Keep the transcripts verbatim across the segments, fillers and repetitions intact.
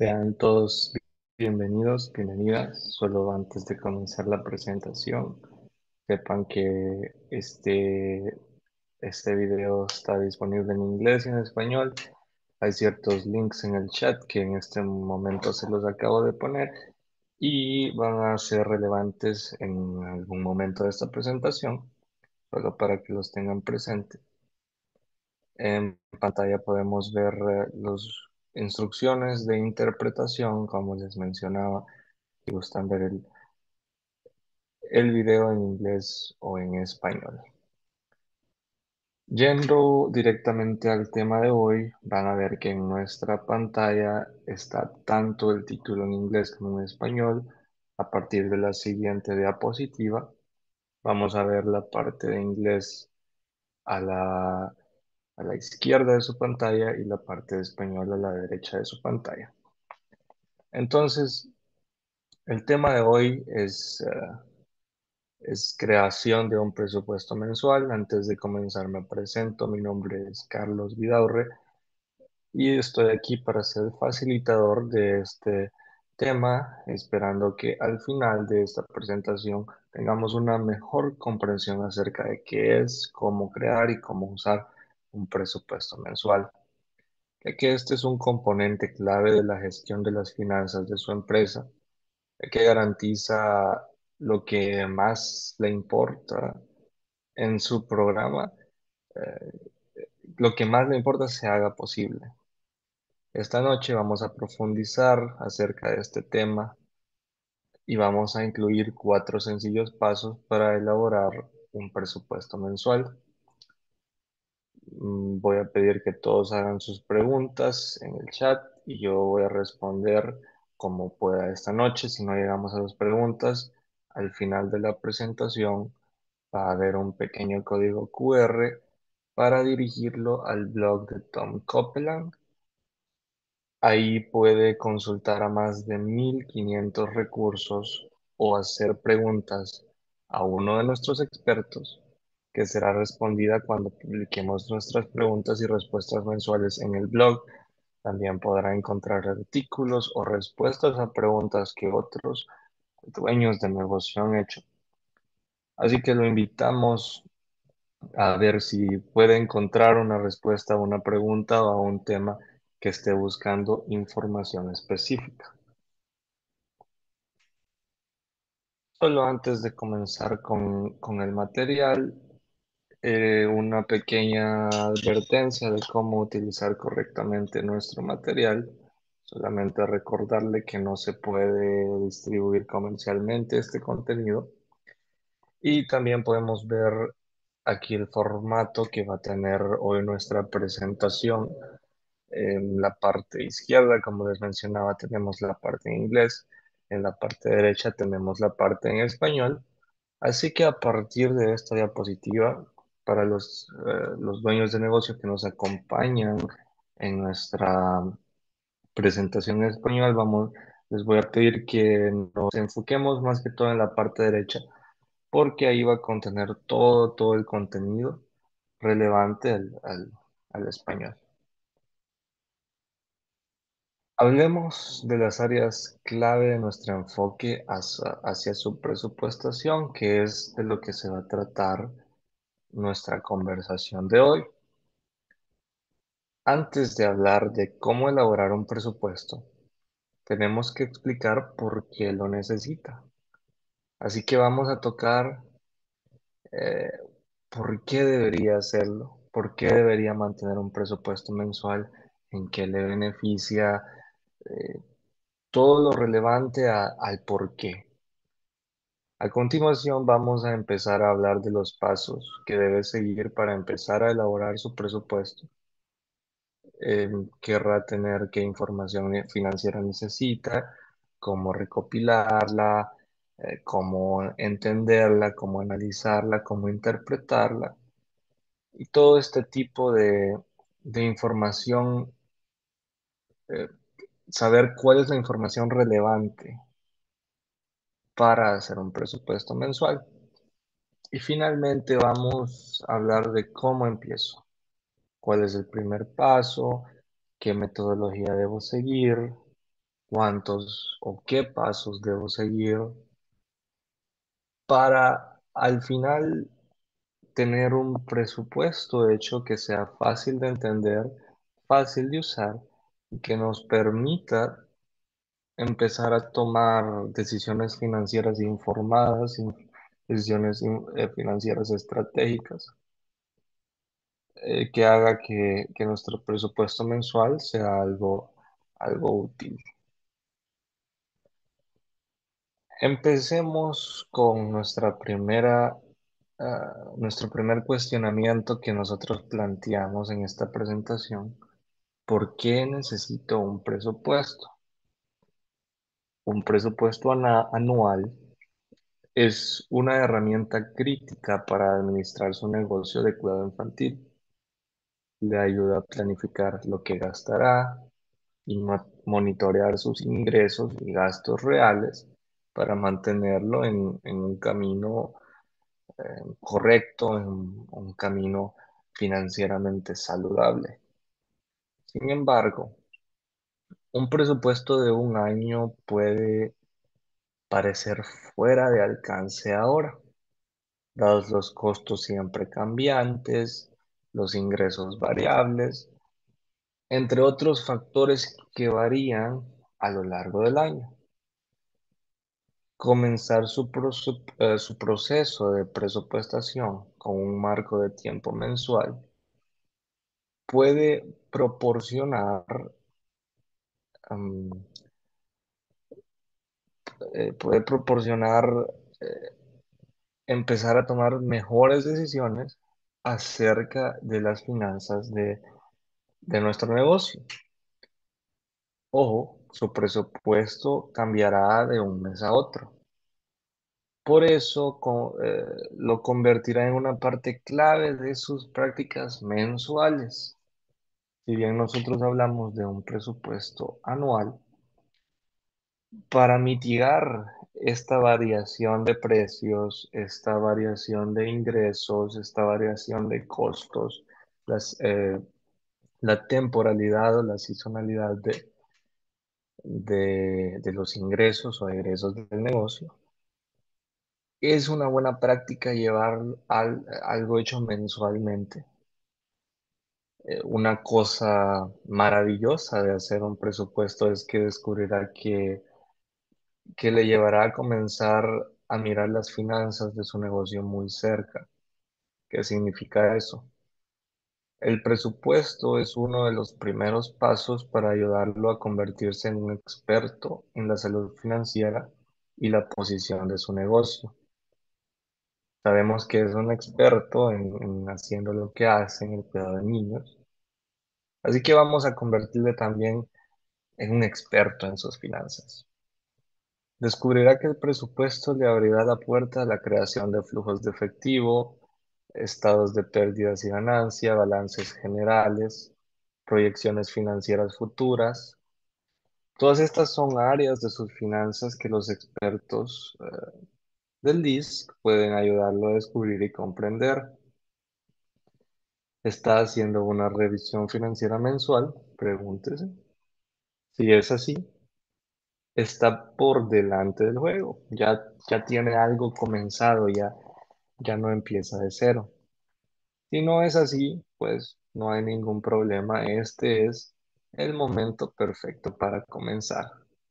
Sean todos bienvenidos, bienvenidas. Solo antes de comenzar la presentación, sepan que este, este video está disponible en inglés y en español. Hay ciertos links en el chat que en este momento se los acabo de poner y van a ser relevantes en algún momento de esta presentación, solo para que los tengan presentes. En pantalla podemos ver eh, las instrucciones de interpretación, como les mencionaba, si gustan ver el, el video en inglés o en español. Yendo directamente al tema de hoy, van a ver que en nuestra pantalla está tanto el título en inglés como en español. A partir de la siguiente diapositiva, vamos a ver la parte de inglés a la, a la izquierda de su pantalla y la parte de español a la derecha de su pantalla. Entonces, el tema de hoy es... eh, es creación de un presupuesto mensual. Antes de comenzar me presento, mi nombre es Carlos Vidaurre y estoy aquí para ser facilitador de este tema, esperando que al final de esta presentación tengamos una mejor comprensión acerca de qué es, cómo crear y cómo usar un presupuesto mensual, ya que este es un componente clave de la gestión de las finanzas de su empresa, ya que garantiza lo que más le importa en su programa, eh, lo que más le importa se haga posible. Esta noche vamos a profundizar acerca de este tema y vamos a incluir cuatro sencillos pasos para elaborar un presupuesto mensual. Mm, Voy a pedir que todos hagan sus preguntas en el chat y yo voy a responder como pueda esta noche. Si no llegamos a las preguntas, al final de la presentación va a haber un pequeño código Q R para dirigirlo al blog de Tom Copeland. Ahí puede consultar a más de mil quinientos recursos o hacer preguntas a uno de nuestros expertos, que será respondida cuando publiquemos nuestras preguntas y respuestas mensuales en el blog. También podrá encontrar artículos o respuestas a preguntas que otros dueños de negocio han hecho. Así que lo invitamos a ver si puede encontrar una respuesta a una pregunta o a un tema que esté buscando información específica. Solo antes de comenzar con, con el material, eh, una pequeña advertencia de cómo utilizar correctamente nuestro material. Solamente recordarle que no se puede distribuir comercialmente este contenido. Y también podemos ver aquí el formato que va a tener hoy nuestra presentación. En la parte izquierda, como les mencionaba, tenemos la parte en inglés. En la parte derecha tenemos la parte en español. Así que a partir de esta diapositiva, para los, eh, los dueños de negocio que nos acompañan en nuestra presentación en español, vamos, les voy a pedir que nos enfoquemos más que todo en la parte derecha, porque ahí va a contener todo, todo el contenido relevante al, al al español. Hablemos de las áreas clave de nuestro enfoque hacia, hacia su presupuestación, que es de lo que se va a tratar nuestra conversación de hoy. Antes de hablar de cómo elaborar un presupuesto, tenemos que explicar por qué lo necesita. Así que vamos a tocar eh, por qué debería hacerlo, por qué debería mantener un presupuesto mensual, en qué le beneficia, eh, todo lo relevante a- al por qué. A continuación vamos a empezar a hablar de los pasos que debe seguir para empezar a elaborar su presupuesto. Eh, querrá tener qué información financiera necesita, cómo recopilarla, eh, cómo entenderla, cómo analizarla, cómo interpretarla. Y todo este tipo de, de información, eh, saber cuál es la información relevante para hacer un presupuesto mensual. Y finalmente vamos a hablar de cómo empiezo, cuál es el primer paso, qué metodología debo seguir, cuántos o qué pasos debo seguir para al final tener un presupuesto hecho que sea fácil de entender, fácil de usar y que nos permita empezar a tomar decisiones financieras informadas, in- decisiones in- eh, financieras estratégicas, eh, que haga que, que nuestro presupuesto mensual sea algo, algo útil. Empecemos con nuestra primera, ah, nuestro primer cuestionamiento que nosotros planteamos en esta presentación. ¿Por qué necesito un presupuesto? Un presupuesto ana- anual es una herramienta crítica para administrar su negocio de cuidado infantil. Le ayuda a planificar lo que gastará y mo- monitorear sus ingresos y gastos reales para mantenerlo en, en un camino eh, correcto, en un camino financieramente saludable. Sin embargo, un presupuesto de un año puede parecer fuera de alcance ahora, dados los costos siempre cambiantes, los ingresos variables, entre otros factores que varían a lo largo del año. Comenzar su, proce- eh, su proceso de presupuestación con un marco de tiempo mensual puede proporcionar, am, eh, puede proporcionar eh, empezar a tomar mejores decisiones acerca de las finanzas de, de nuestro negocio. Ojo, su presupuesto cambiará de un mes a otro. Por eso co- eh, lo convertirá en una parte clave de sus prácticas mensuales. Si bien nosotros hablamos de un presupuesto anual, para mitigar esta variación de precios, esta variación de ingresos, esta variación de costos, las, eh, la temporalidad o la sazonalidad de, de, de los ingresos o egresos del negocio, es una buena práctica llevar al- algo hecho mensualmente. Eh, una cosa maravillosa de hacer un presupuesto es que descubrirá que que le llevará a comenzar a mirar las finanzas de su negocio muy cerca. ¿Qué significa eso? El presupuesto es uno de los primeros pasos para ayudarlo a convertirse en un experto en la salud financiera y la posición de su negocio. Sabemos que es un experto en, en haciendo lo que hace en el cuidado de niños, así que vamos a convertirle también en un experto en sus finanzas. Descubrirá que el presupuesto le abrirá la puerta a la creación de flujos de efectivo, estados de pérdidas y ganancia, balances generales, proyecciones financieras futuras. Todas estas son áreas de sus finanzas que los expertos eh, del D I S C pueden ayudarlo a descubrir y comprender. ¿Está haciendo una revisión financiera mensual? Pregúntese. Si es así, está por delante del juego. Ya, ya tiene algo comenzado, ya ya no empieza de cero. Si no es así, pues no hay ningún problema. Este es el momento perfecto para comenzar.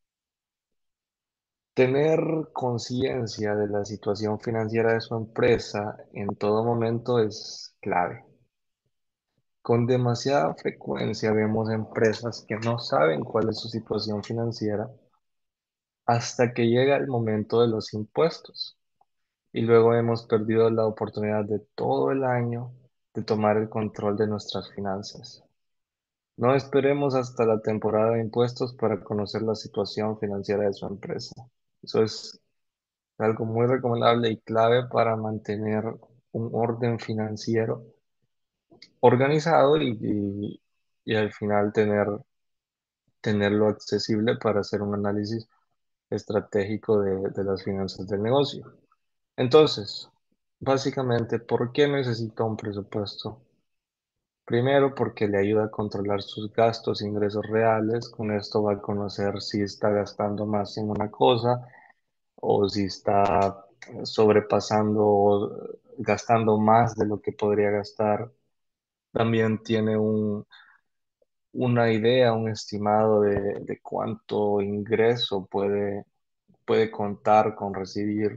Tener conciencia de la situación financiera de su empresa en todo momento es clave. Con demasiada frecuencia vemos empresas que no saben cuál es su situación financiera hasta que llega el momento de los impuestos. Y luego hemos perdido la oportunidad de todo el año de tomar el control de nuestras finanzas. No esperemos hasta la temporada de impuestos para conocer la situación financiera de su empresa. Eso es algo muy recomendable y clave para mantener un orden financiero organizado y, y- y al final tener, tenerlo accesible para hacer un análisis estratégico de, de las finanzas del negocio. Entonces, básicamente, ¿por qué necesita un presupuesto? Primero, porque le ayuda a controlar sus gastos e ingresos reales. Con esto va a conocer si está gastando más en una cosa o si está sobrepasando, gastando más de lo que podría gastar. También tiene un, una idea, un estimado de, de cuánto ingreso puede, puede contar con recibir.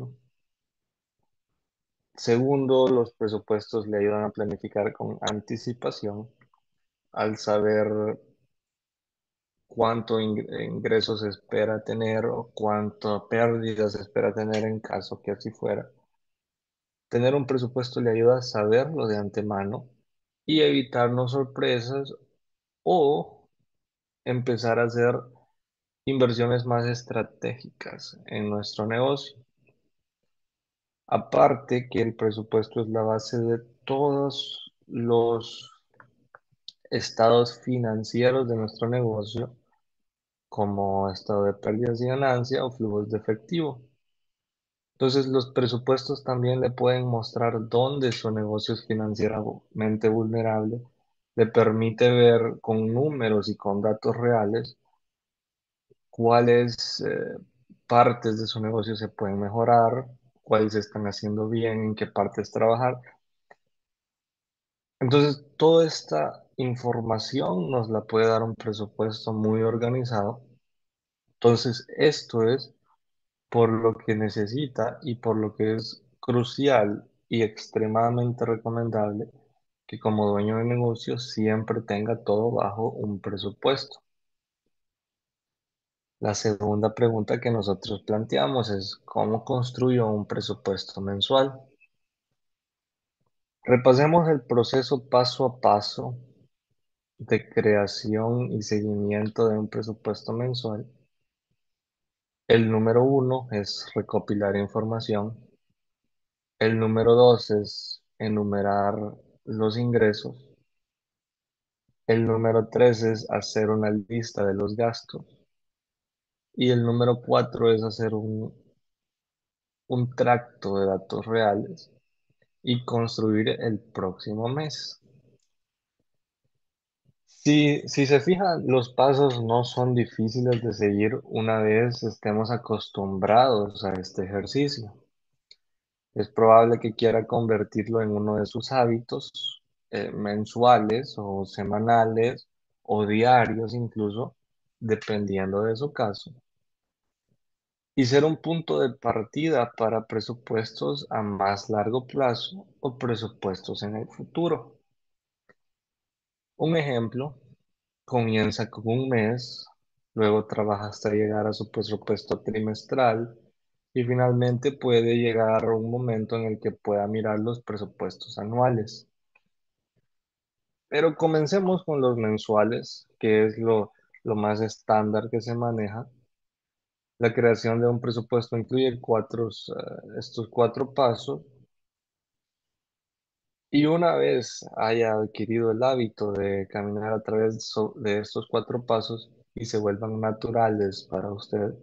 Segundo, los presupuestos le ayudan a planificar con anticipación al saber cuánto ing- ingresos espera tener o cuánto pérdidas espera tener en caso que así fuera. Tener un presupuesto le ayuda a saberlo de antemano y evitarnos sorpresas o empezar a hacer inversiones más estratégicas en nuestro negocio. Aparte que el presupuesto es la base de todos los estados financieros de nuestro negocio, como estado de pérdidas y ganancia o flujos de efectivo. Entonces, los presupuestos también le pueden mostrar dónde su negocio es financieramente vulnerable, le permite ver con números y con datos reales cuáles eh, partes de su negocio se pueden mejorar, cuáles se están haciendo bien, en qué partes trabajar. Entonces, toda esta información nos la puede dar un presupuesto muy organizado. Entonces, esto es por lo que necesita y por lo que es crucial y extremadamente recomendable que como dueño de negocio siempre tenga todo bajo un presupuesto. La segunda pregunta que nosotros planteamos es ¿cómo construyo un presupuesto mensual? Repasemos el proceso paso a paso de creación y seguimiento de un presupuesto mensual. El número uno es recopilar información. El número dos es enumerar los ingresos. El número tres es hacer una lista de los gastos. Y el número cuatro es hacer un, un tracto de datos reales y construir el próximo mes. Si, si se fijan, los pasos no son difíciles de seguir una vez estemos acostumbrados a este ejercicio. Es probable que quiera convertirlo en uno de sus hábitos eh, mensuales o semanales o diarios incluso, dependiendo de su caso, y ser un punto de partida para presupuestos a más largo plazo o presupuestos en el futuro. Un ejemplo, comienza con un mes, luego trabaja hasta llegar a su presupuesto trimestral y finalmente puede llegar a un momento en el que pueda mirar los presupuestos anuales. Pero comencemos con los mensuales, que es lo, lo más estándar que se maneja. La creación de un presupuesto incluye cuatro, eh, estos cuatro pasos y una vez haya adquirido el hábito de caminar a través so- de estos cuatro pasos y se vuelvan naturales para usted,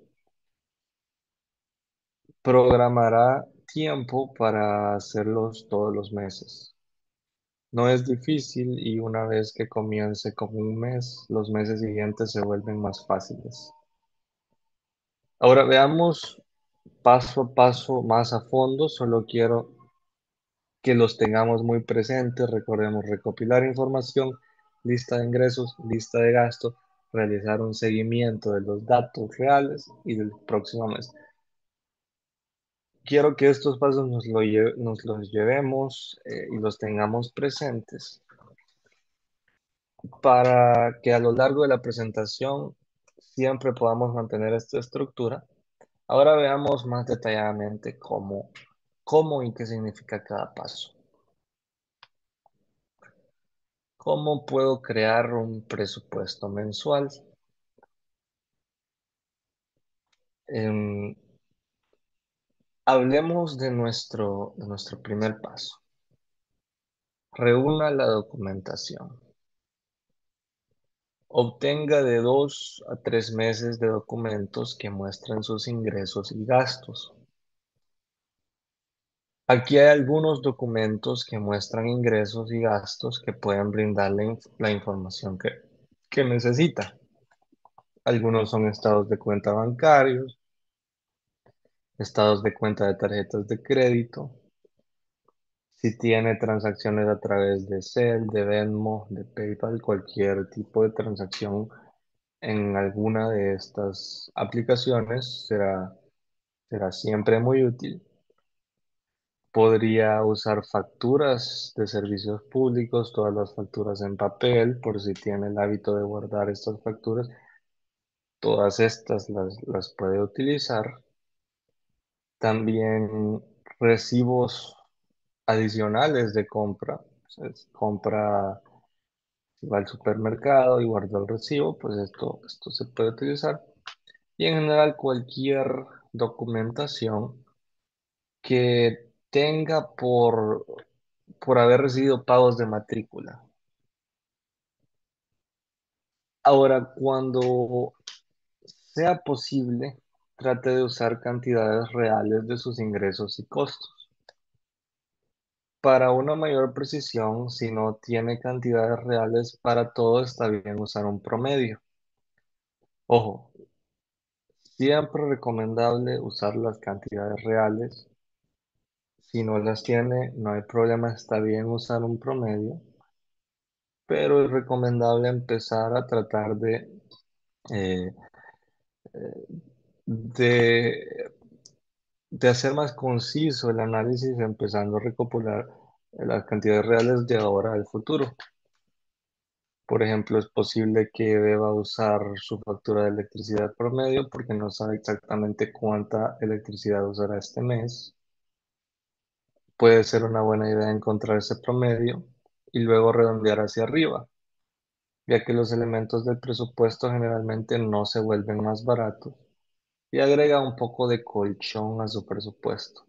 programará tiempo para hacerlos todos los meses. No es difícil y una vez que comience con un mes, los meses siguientes se vuelven más fáciles. Ahora veamos paso a paso más a fondo, solo quiero que los tengamos muy presentes. Recordemos recopilar información, lista de ingresos, lista de gastos, realizar un seguimiento de los datos reales y del próximo mes. Quiero que estos pasos nos, lo lle- nos los llevemos eh, y los tengamos presentes para que a lo largo de la presentación siempre podamos mantener esta estructura. Ahora veamos más detalladamente cómo, cómo y qué significa cada paso. ¿Cómo puedo crear un presupuesto mensual? Em, hablemos de nuestro, de nuestro primer paso. Reúna la documentación. Obtenga de dos a tres meses de documentos que muestren sus ingresos y gastos. Aquí hay algunos documentos que muestran ingresos y gastos que pueden brindarle inf- la información que, que necesita. Algunos son estados de cuenta bancarios, estados de cuenta de tarjetas de crédito, si tiene transacciones a través de Zelle, de Venmo, de PayPal, cualquier tipo de transacción en alguna de estas aplicaciones será, será siempre muy útil. Podría usar facturas de servicios públicos, todas las facturas en papel, por si tiene el hábito de guardar estas facturas, todas estas las, las puede utilizar. También recibos adicionales de compra. Entonces, compra, si va al supermercado y guarda el recibo, pues esto, esto se puede utilizar. Y en general cualquier documentación que tenga por, por haber recibido pagos de matrícula. Ahora, cuando sea posible, trate de usar cantidades reales de sus ingresos y costos. Para una mayor precisión, si no tiene cantidades reales para todo, está bien usar un promedio. Ojo, siempre recomendable usar las cantidades reales. Si no las tiene, no hay problema, está bien usar un promedio, pero es recomendable empezar a tratar de, eh, de, de hacer más conciso el análisis, empezando a recopilar las cantidades reales de ahora al futuro. Por ejemplo, es posible que deba usar su factura de electricidad promedio porque no sabe exactamente cuánta electricidad usará este mes. Puede ser una buena idea encontrar ese promedio y luego redondear hacia arriba, ya que los elementos del presupuesto generalmente no se vuelven más baratos y agrega un poco de colchón a su presupuesto.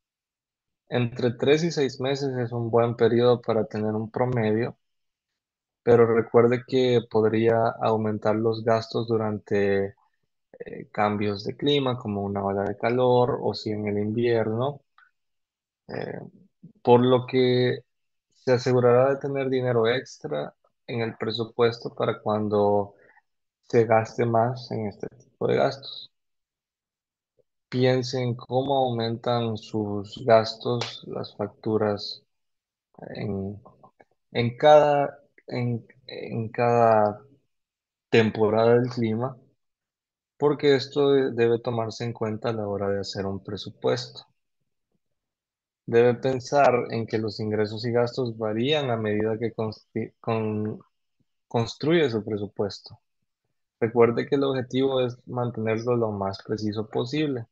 Entre tres y seis meses es un buen periodo para tener un promedio, pero recuerde que podría aumentar los gastos durante eh, cambios de clima, como una ola de calor o si en el invierno, eh, por lo que se asegurará de tener dinero extra en el presupuesto para cuando se gaste más en este tipo de gastos. Piense en cómo aumentan sus gastos, las facturas en, en cada, en, en cada temporada del clima, porque esto de- debe tomarse en cuenta a la hora de hacer un presupuesto. Debe pensar en que los ingresos y gastos varían a medida que constru- con- construye su presupuesto. Recuerde que el objetivo es mantenerlo lo más preciso posible.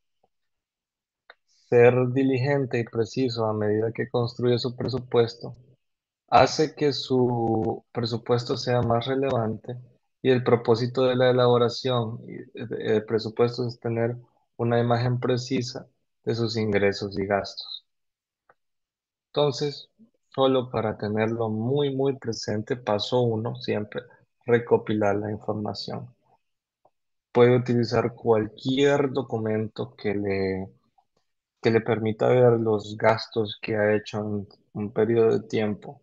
Ser diligente y preciso a medida que construye su presupuesto hace que su presupuesto sea más relevante y el propósito de la elaboración y de- del presupuesto es tener una imagen precisa de sus ingresos y gastos. Entonces, solo para tenerlo muy, muy presente, paso uno, siempre recopilar la información. Puede utilizar cualquier documento que le, que le permita ver los gastos que ha hecho en un periodo de tiempo.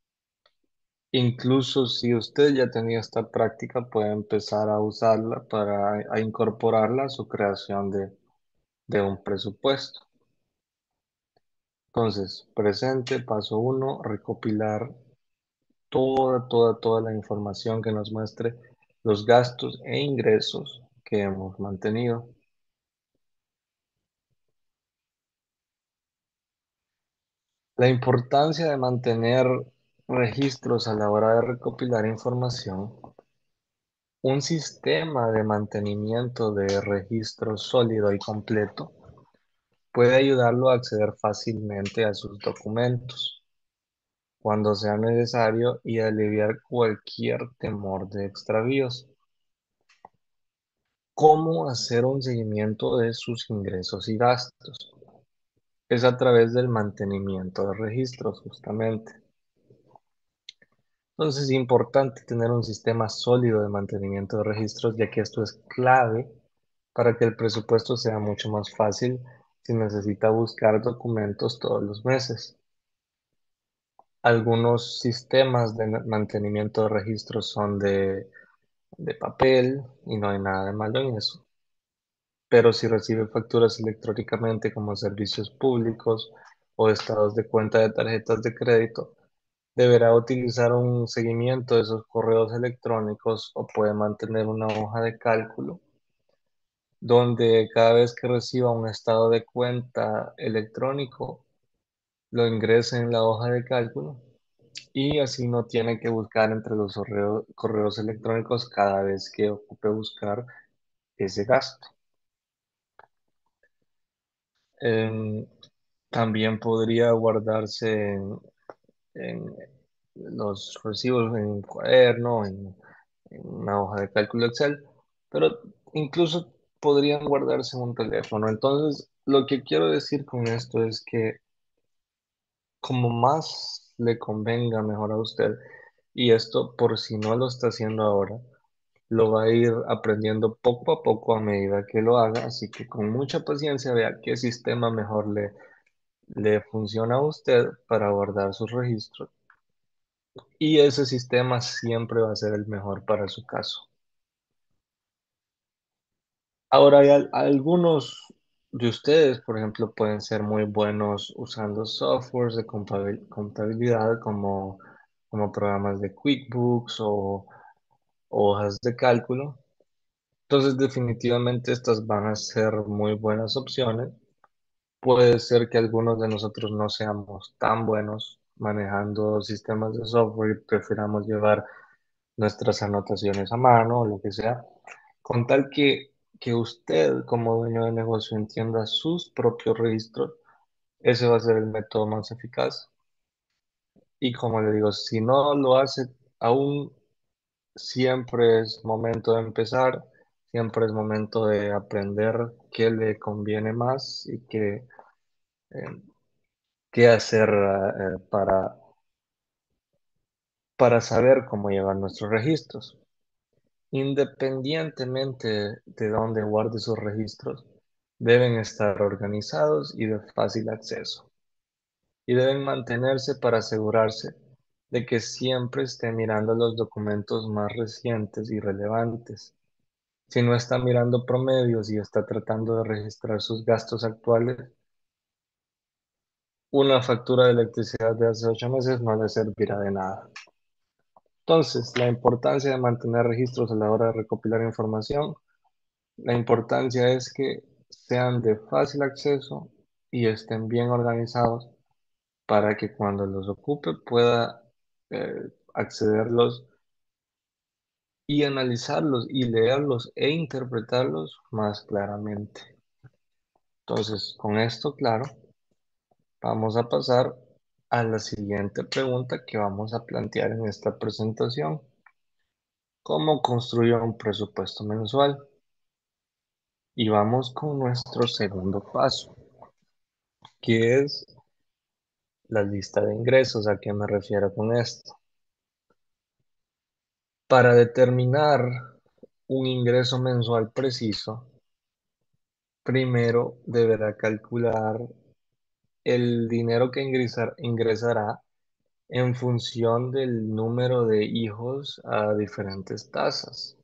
Incluso si usted ya tenía esta práctica, puede empezar a usarla para a incorporarla a su creación de, de un presupuesto. Entonces, presente, paso uno, recopilar toda, toda, toda la información que nos muestre los gastos e ingresos que hemos mantenido. La importancia de mantener registros a la hora de recopilar información. Un sistema de mantenimiento de registro sólido y completo puede ayudarlo a acceder fácilmente a sus documentos cuando sea necesario y aliviar cualquier temor de extravíos. ¿Cómo hacer un seguimiento de sus ingresos y gastos? Es a través del mantenimiento de registros, justamente. Entonces es importante tener un sistema sólido de mantenimiento de registros, ya que esto es clave para que el presupuesto sea mucho más fácil si necesita buscar documentos todos los meses. Algunos sistemas de mantenimiento de registros son de, de papel y no hay nada de malo en eso. Pero si recibe facturas electrónicamente como servicios públicos o estados de cuenta de tarjetas de crédito, deberá utilizar un seguimiento de esos correos electrónicos o puede mantener una hoja de cálculo donde cada vez que reciba un estado de cuenta electrónico lo ingrese en la hoja de cálculo y así no tiene que buscar entre los correo- correos electrónicos cada vez que ocupe buscar ese gasto. Em, También podría guardarse en, en los recibos en un cuaderno, en, en una hoja de cálculo Excel, pero incluso podrían guardarse en un teléfono. Entonces, lo que quiero decir con esto es que como más le convenga mejor a usted, y esto por si no lo está haciendo ahora, lo va a ir aprendiendo poco a poco a medida que lo haga, así que con mucha paciencia vea qué sistema mejor le, le funciona a usted para guardar sus registros y ese sistema siempre va a ser el mejor para su caso. Ahora, hay al- algunos de ustedes, por ejemplo, pueden ser muy buenos usando softwares de contabil- contabilidad como, como programas de QuickBooks o hojas de cálculo. Entonces, definitivamente estas van a ser muy buenas opciones. Puede ser que algunos de nosotros no seamos tan buenos manejando sistemas de software y prefiramos llevar nuestras anotaciones a mano o lo que sea, con tal que, que usted como dueño de negocio entienda sus propios registros, ese va a ser el método más eficaz. Y como le digo, si no lo hace aún, siempre es momento de empezar, siempre es momento de aprender qué le conviene más y qué, eh, qué hacer eh, para, para saber cómo llevar nuestros registros. Independientemente de dónde guarde sus registros, deben estar organizados y de fácil acceso, y deben mantenerse para asegurarse de que siempre esté mirando los documentos más recientes y relevantes. Si no está mirando promedios y está tratando de registrar sus gastos actuales, una factura de electricidad de hace ocho meses no le servirá de nada. Entonces, la importancia de mantener registros a la hora de recopilar información. La importancia es que sean de fácil acceso y estén bien organizados para que cuando los ocupe pueda eh, accederlos y analizarlos y leerlos e interpretarlos más claramente. Entonces, con esto claro, vamos a pasar a la siguiente pregunta que vamos a plantear en esta presentación. ¿Cómo construir un presupuesto mensual? Y vamos con nuestro segundo paso, que es la lista de ingresos. ¿A qué me refiero con esto? Para determinar un ingreso mensual preciso, primero deberá calcular el dinero que ingresar- ingresará en función del número de hijos a diferentes tasas.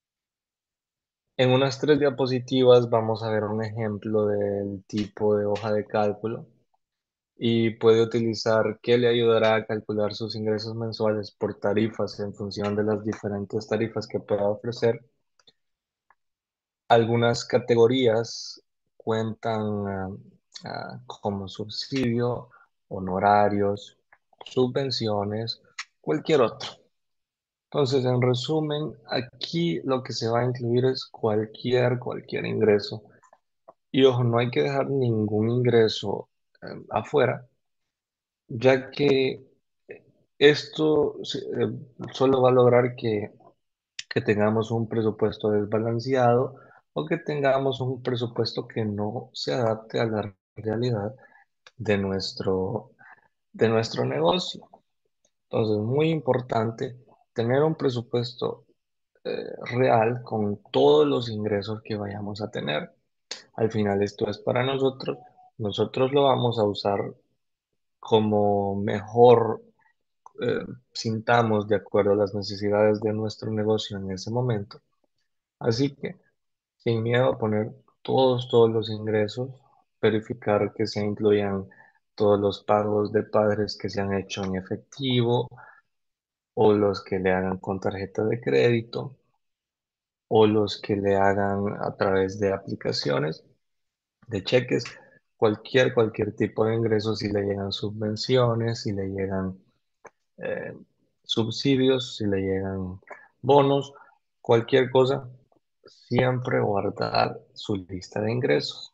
En unas tres diapositivas vamos a ver un ejemplo del tipo de hoja de cálculo y puede utilizar que le ayudará a calcular sus ingresos mensuales por tarifas en función de las diferentes tarifas que pueda ofrecer. Algunas categorías cuentan ah, ah, como subsidio, honorarios, subvenciones, cualquier otro. Entonces, en resumen, aquí lo que se va a incluir es cualquier, cualquier ingreso. Y ojo, no hay que dejar ningún ingreso eh, afuera, ya que esto eh, solo va a lograr que, que tengamos un presupuesto desbalanceado o que tengamos un presupuesto que no se adapte a la realidad de nuestro, de nuestro negocio. Entonces, muy importante tener un presupuesto eh, real con todos los ingresos que vayamos a tener. Al final esto es para nosotros, nosotros lo vamos a usar como mejor eh, sintamos de acuerdo a las necesidades de nuestro negocio en ese momento. Así que, sin miedo a poner todos, todos los ingresos, verificar que se incluyan todos los pagos de padres que se han hecho en efectivo o los que le hagan con tarjeta de crédito o los que le hagan a través de aplicaciones, de cheques, cualquier, cualquier tipo de ingreso, si le llegan subvenciones, si le llegan eh, subsidios, si le llegan bonos, cualquier cosa, siempre guardar su lista de ingresos.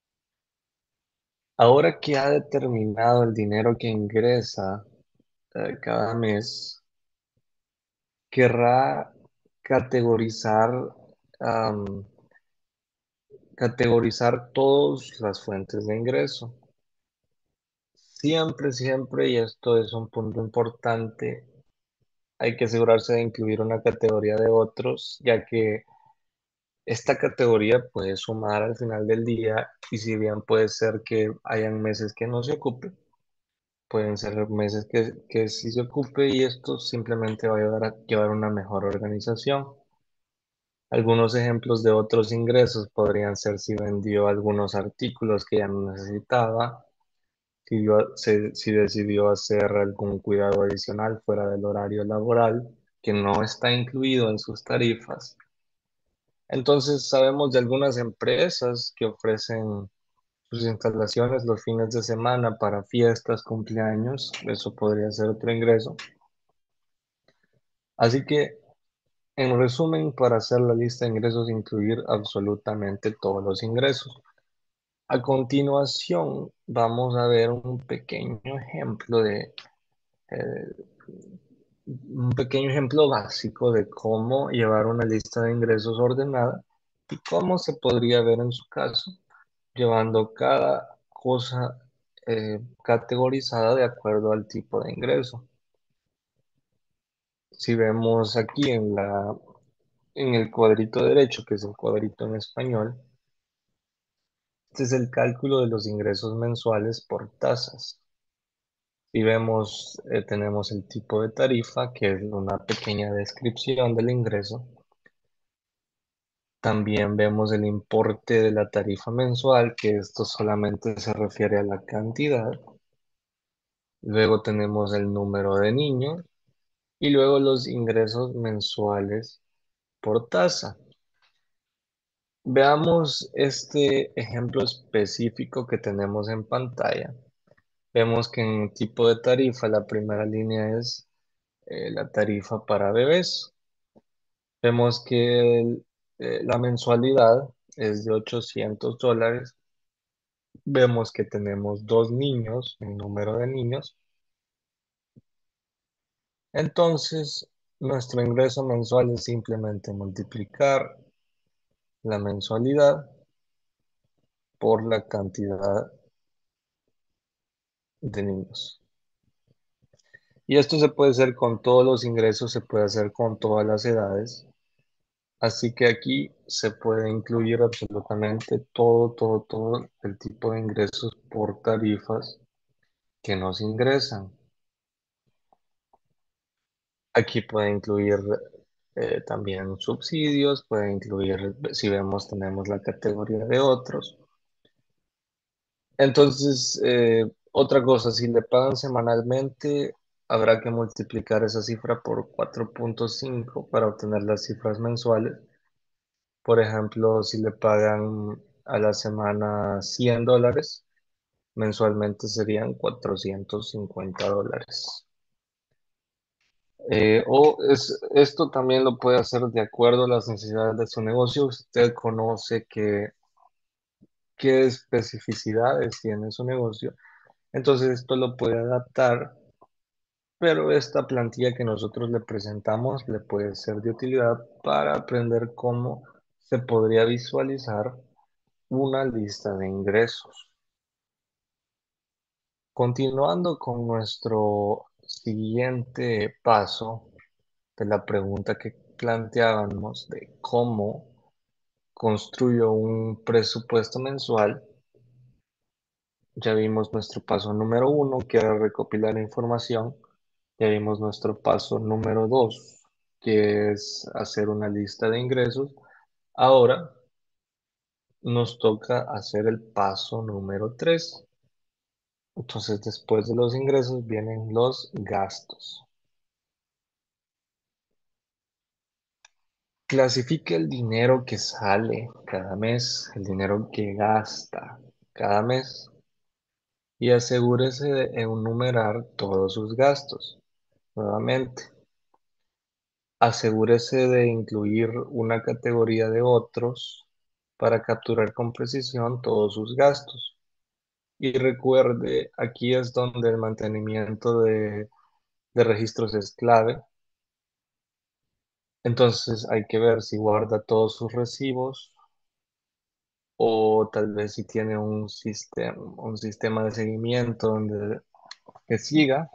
Ahora que ha determinado el dinero que ingresa eh, cada mes, querrá categorizar, am, categorizar todas las fuentes de ingreso. Siempre, siempre, y esto es un punto importante, hay que asegurarse de incluir una categoría de otros, ya que esta categoría puede sumar al final del día y si bien puede ser que hayan meses que no se ocupe, pueden ser meses que, que sí se ocupe y esto simplemente va a ayudar a llevar una mejor organización. Algunos ejemplos de otros ingresos podrían ser si vendió algunos artículos que ya no necesitaba, si, dio- se- si decidió hacer algún cuidado adicional fuera del horario laboral que no está incluido en sus tarifas. Entonces, sabemos de algunas empresas que ofrecen sus instalaciones los fines de semana para fiestas, cumpleaños. Eso podría ser otro ingreso. Así que, en resumen, para hacer la lista de ingresos, incluir absolutamente todos los ingresos. A continuación, vamos a ver un pequeño ejemplo de, eh, un pequeño ejemplo básico de cómo llevar una lista de ingresos ordenada y cómo se podría ver en su caso llevando cada cosa eh, categorizada de acuerdo al tipo de ingreso. Si vemos aquí en la, en el cuadrito derecho, que es el cuadrito en español, este es el cálculo de los ingresos mensuales por tasas. Si vemos, eh, tenemos el tipo de tarifa, que es una pequeña descripción del ingreso. También vemos el importe de la tarifa mensual, que esto solamente se refiere a la cantidad. Luego tenemos el número de niños y luego los ingresos mensuales por tasa. Veamos este ejemplo específico que tenemos en pantalla. Vemos que en tipo de tarifa la primera línea es eh, la tarifa para bebés. Vemos que el- eh, la mensualidad es de ochocientos dólares. Vemos que tenemos dos niños, el número de niños. Entonces, nuestro ingreso mensual es simplemente multiplicar la mensualidad por la cantidad de niños. Y esto se puede hacer con todos los ingresos, se puede hacer con todas las edades. Así que aquí se puede incluir absolutamente todo, todo, todo el tipo de ingresos por tarifas que nos ingresan. Aquí puede incluir eh, también subsidios, puede incluir, si vemos, tenemos la categoría de otros. Entonces, eh, otra cosa, si le pagan semanalmente, habrá que multiplicar esa cifra por cuatro punto cinco para obtener las cifras mensuales. Por ejemplo, si le pagan a la semana cien dólares, mensualmente serían cuatrocientos cincuenta dólares. Eh, o es, esto también lo puede hacer de acuerdo a las necesidades de su negocio. Usted conoce qué, qué especificidades tiene su negocio. Entonces esto lo puede adaptar, pero esta plantilla que nosotros le presentamos le puede ser de utilidad para aprender cómo se podría visualizar una lista de ingresos. Continuando con nuestro siguiente paso de la pregunta que planteábamos de cómo construyo un presupuesto mensual. Ya vimos nuestro paso número uno, que era recopilar información. Ya vimos nuestro paso número dos, que es hacer una lista de ingresos. Ahora nos toca hacer el paso número tres. Entonces, después de los ingresos vienen los gastos. Clasifique el dinero que sale cada mes, el dinero que gasta cada mes y asegúrese de enumerar todos sus gastos. Nuevamente, asegúrese de incluir una categoría de otros para capturar con precisión todos sus gastos. Y recuerde, aquí es donde el mantenimiento de, de registros es clave. Entonces hay que ver si guarda todos sus recibos o tal vez si tiene un sistema, un sistema de seguimiento donde que siga.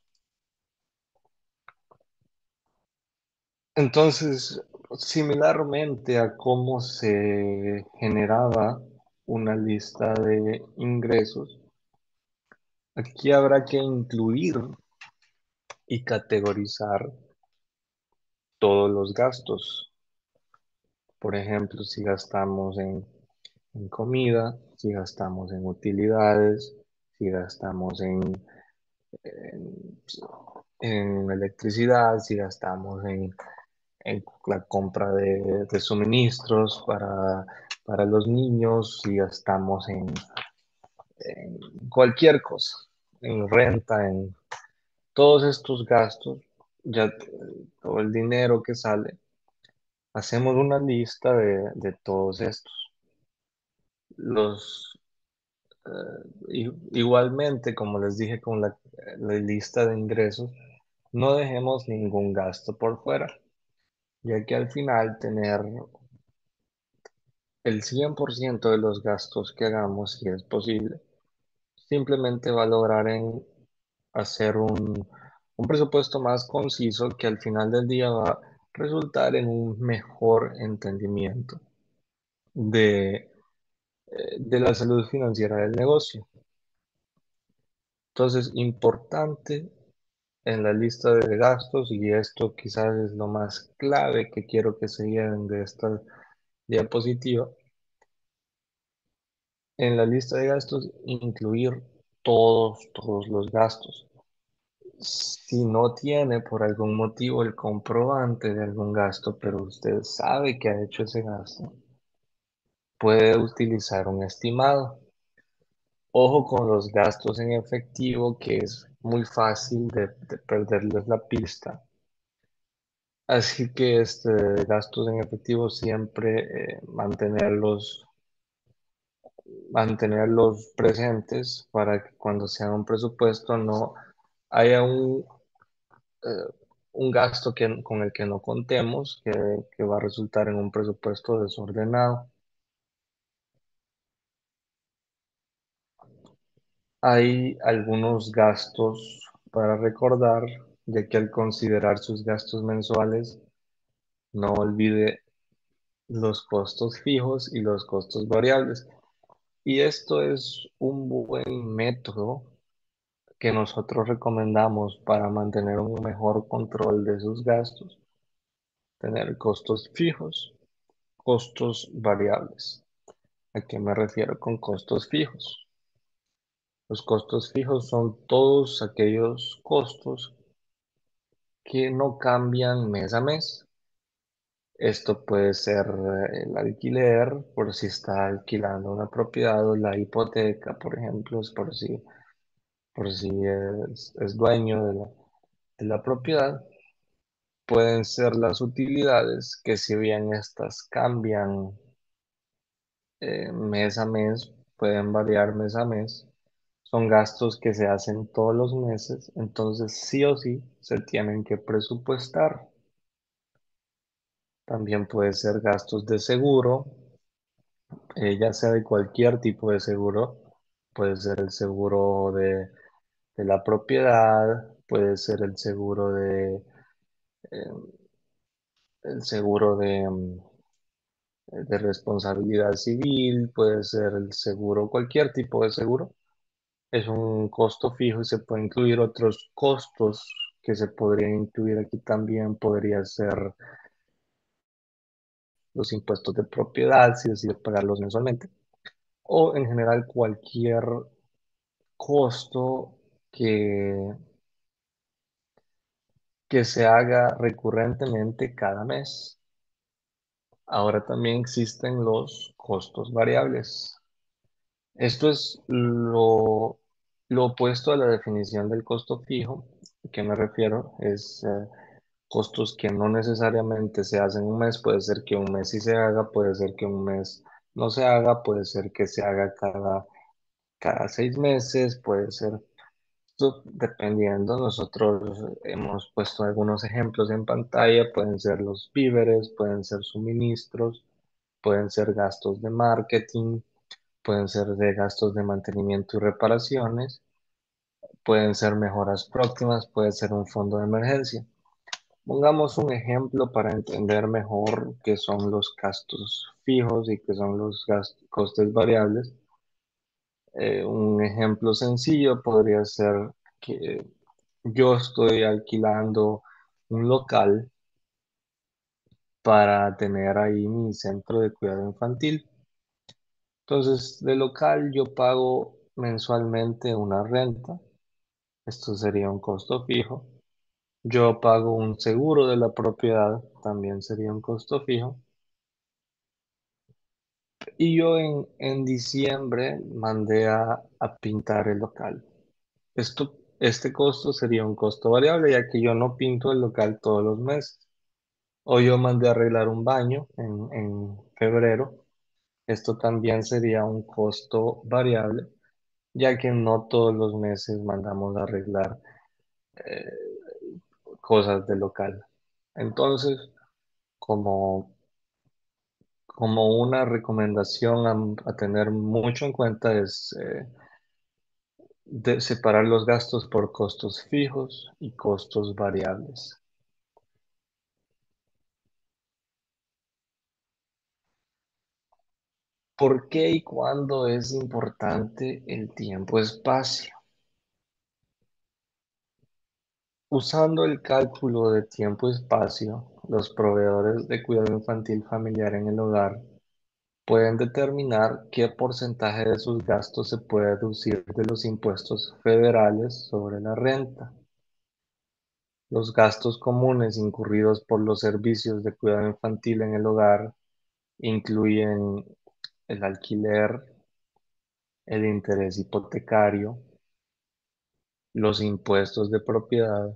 Entonces, similarmente a cómo se generaba una lista de ingresos, aquí habrá que incluir y categorizar todos los gastos. Por ejemplo, si gastamos en, en comida, si gastamos en utilidades, si gastamos en, en, en electricidad, si gastamos en, en la compra de, de suministros para, para los niños, si gastamos en, en cualquier cosa, en renta, en todos estos gastos, ya eh, todo el dinero que sale, hacemos una lista de, de todos estos. Los, eh, i- igualmente, como les dije con la, la lista de ingresos, no dejemos ningún gasto por fuera, ya que al final tener el cien por ciento de los gastos que hagamos, si es posible, simplemente va a lograr en hacer un, un presupuesto más conciso que al final del día va a resultar en un mejor entendimiento de, eh, de la salud financiera del negocio. Entonces, importante en la lista de gastos, y esto quizás es lo más clave que quiero que se lleven de esta diapositiva, en la lista de gastos incluir todos, todos los gastos. Si no tiene por algún motivo el comprobante de algún gasto, pero usted sabe que ha hecho ese gasto, puede utilizar un estimado. Ojo con los gastos en efectivo, que es muy fácil de, de perderles la pista. Así que este, gastos en efectivo siempre eh, mantenerlos, mantenerlos presentes para que cuando se haga un presupuesto no haya un, eh, un gasto que, con el que no contemos, que, que va a resultar en un presupuesto desordenado. Hay algunos gastos para recordar, ya que al considerar sus gastos mensuales, no olvide los costos fijos y los costos variables. Y esto es un buen método que nosotros recomendamos para mantener un mejor control de sus gastos, tener costos fijos, costos variables. ¿A qué me refiero con costos fijos? Los costos fijos son todos aquellos costos que no cambian mes a mes. Esto puede ser eh, el alquiler, por si está alquilando una propiedad, o la hipoteca, por ejemplo, es por si, por si es, es dueño de la, de la propiedad. Pueden ser las utilidades, que si bien estas cambian eh, mes a mes, pueden variar mes a mes. Son gastos que se hacen todos los meses, entonces sí o sí se tienen que presupuestar. También puede ser gastos de seguro, eh, ya sea de cualquier tipo de seguro. Puede ser el seguro de, de la propiedad, puede ser el seguro de, eh, el seguro de, mm, de responsabilidad civil, puede ser el seguro, cualquier tipo de seguro. Es un costo fijo y se puede incluir otros costos que se podrían incluir aquí también. Podría ser los impuestos de propiedad, si decides pagarlos mensualmente, o en general cualquier costo que, que se haga recurrentemente cada mes. Ahora también existen los costos variables. Esto es lo, lo opuesto a la definición del costo fijo. ¿A qué me refiero? Es eh, costos que no necesariamente se hacen un mes. Puede ser que un mes sí se haga, puede ser que un mes no se haga, puede ser que se haga cada, cada seis meses, puede ser, esto dependiendo. Nosotros hemos puesto algunos ejemplos en pantalla. Pueden ser los víveres, pueden ser suministros, pueden ser gastos de marketing, pueden ser de gastos de mantenimiento y reparaciones, pueden ser mejoras próximas, puede ser un fondo de emergencia. Pongamos un ejemplo para entender mejor qué son los gastos fijos y qué son los gastos, costes variables. Eh, un ejemplo sencillo podría ser que yo estoy alquilando un local para tener ahí mi centro de cuidado infantil. Entonces, de local yo pago mensualmente una renta. Esto sería un costo fijo. Yo pago un seguro de la propiedad, también sería un costo fijo. Y yo en, en diciembre mandé a, a pintar el local. Esto, este costo sería un costo variable, ya que yo no pinto el local todos los meses. O yo mandé a arreglar un baño en, en febrero. Esto también sería un costo variable, ya que no todos los meses mandamos a arreglar eh, cosas del local. Entonces, como, como una recomendación a, a tener mucho en cuenta es eh, de separar los gastos por costos fijos y costos variables. ¿Por qué y cuándo es importante el tiempo-espacio? Usando el cálculo de tiempo-espacio, los proveedores de cuidado infantil familiar en el hogar pueden determinar qué porcentaje de sus gastos se puede deducir de los impuestos federales sobre la renta. Los gastos comunes incurridos por los servicios de cuidado infantil en el hogar incluyen el alquiler, el interés hipotecario, los impuestos de propiedad,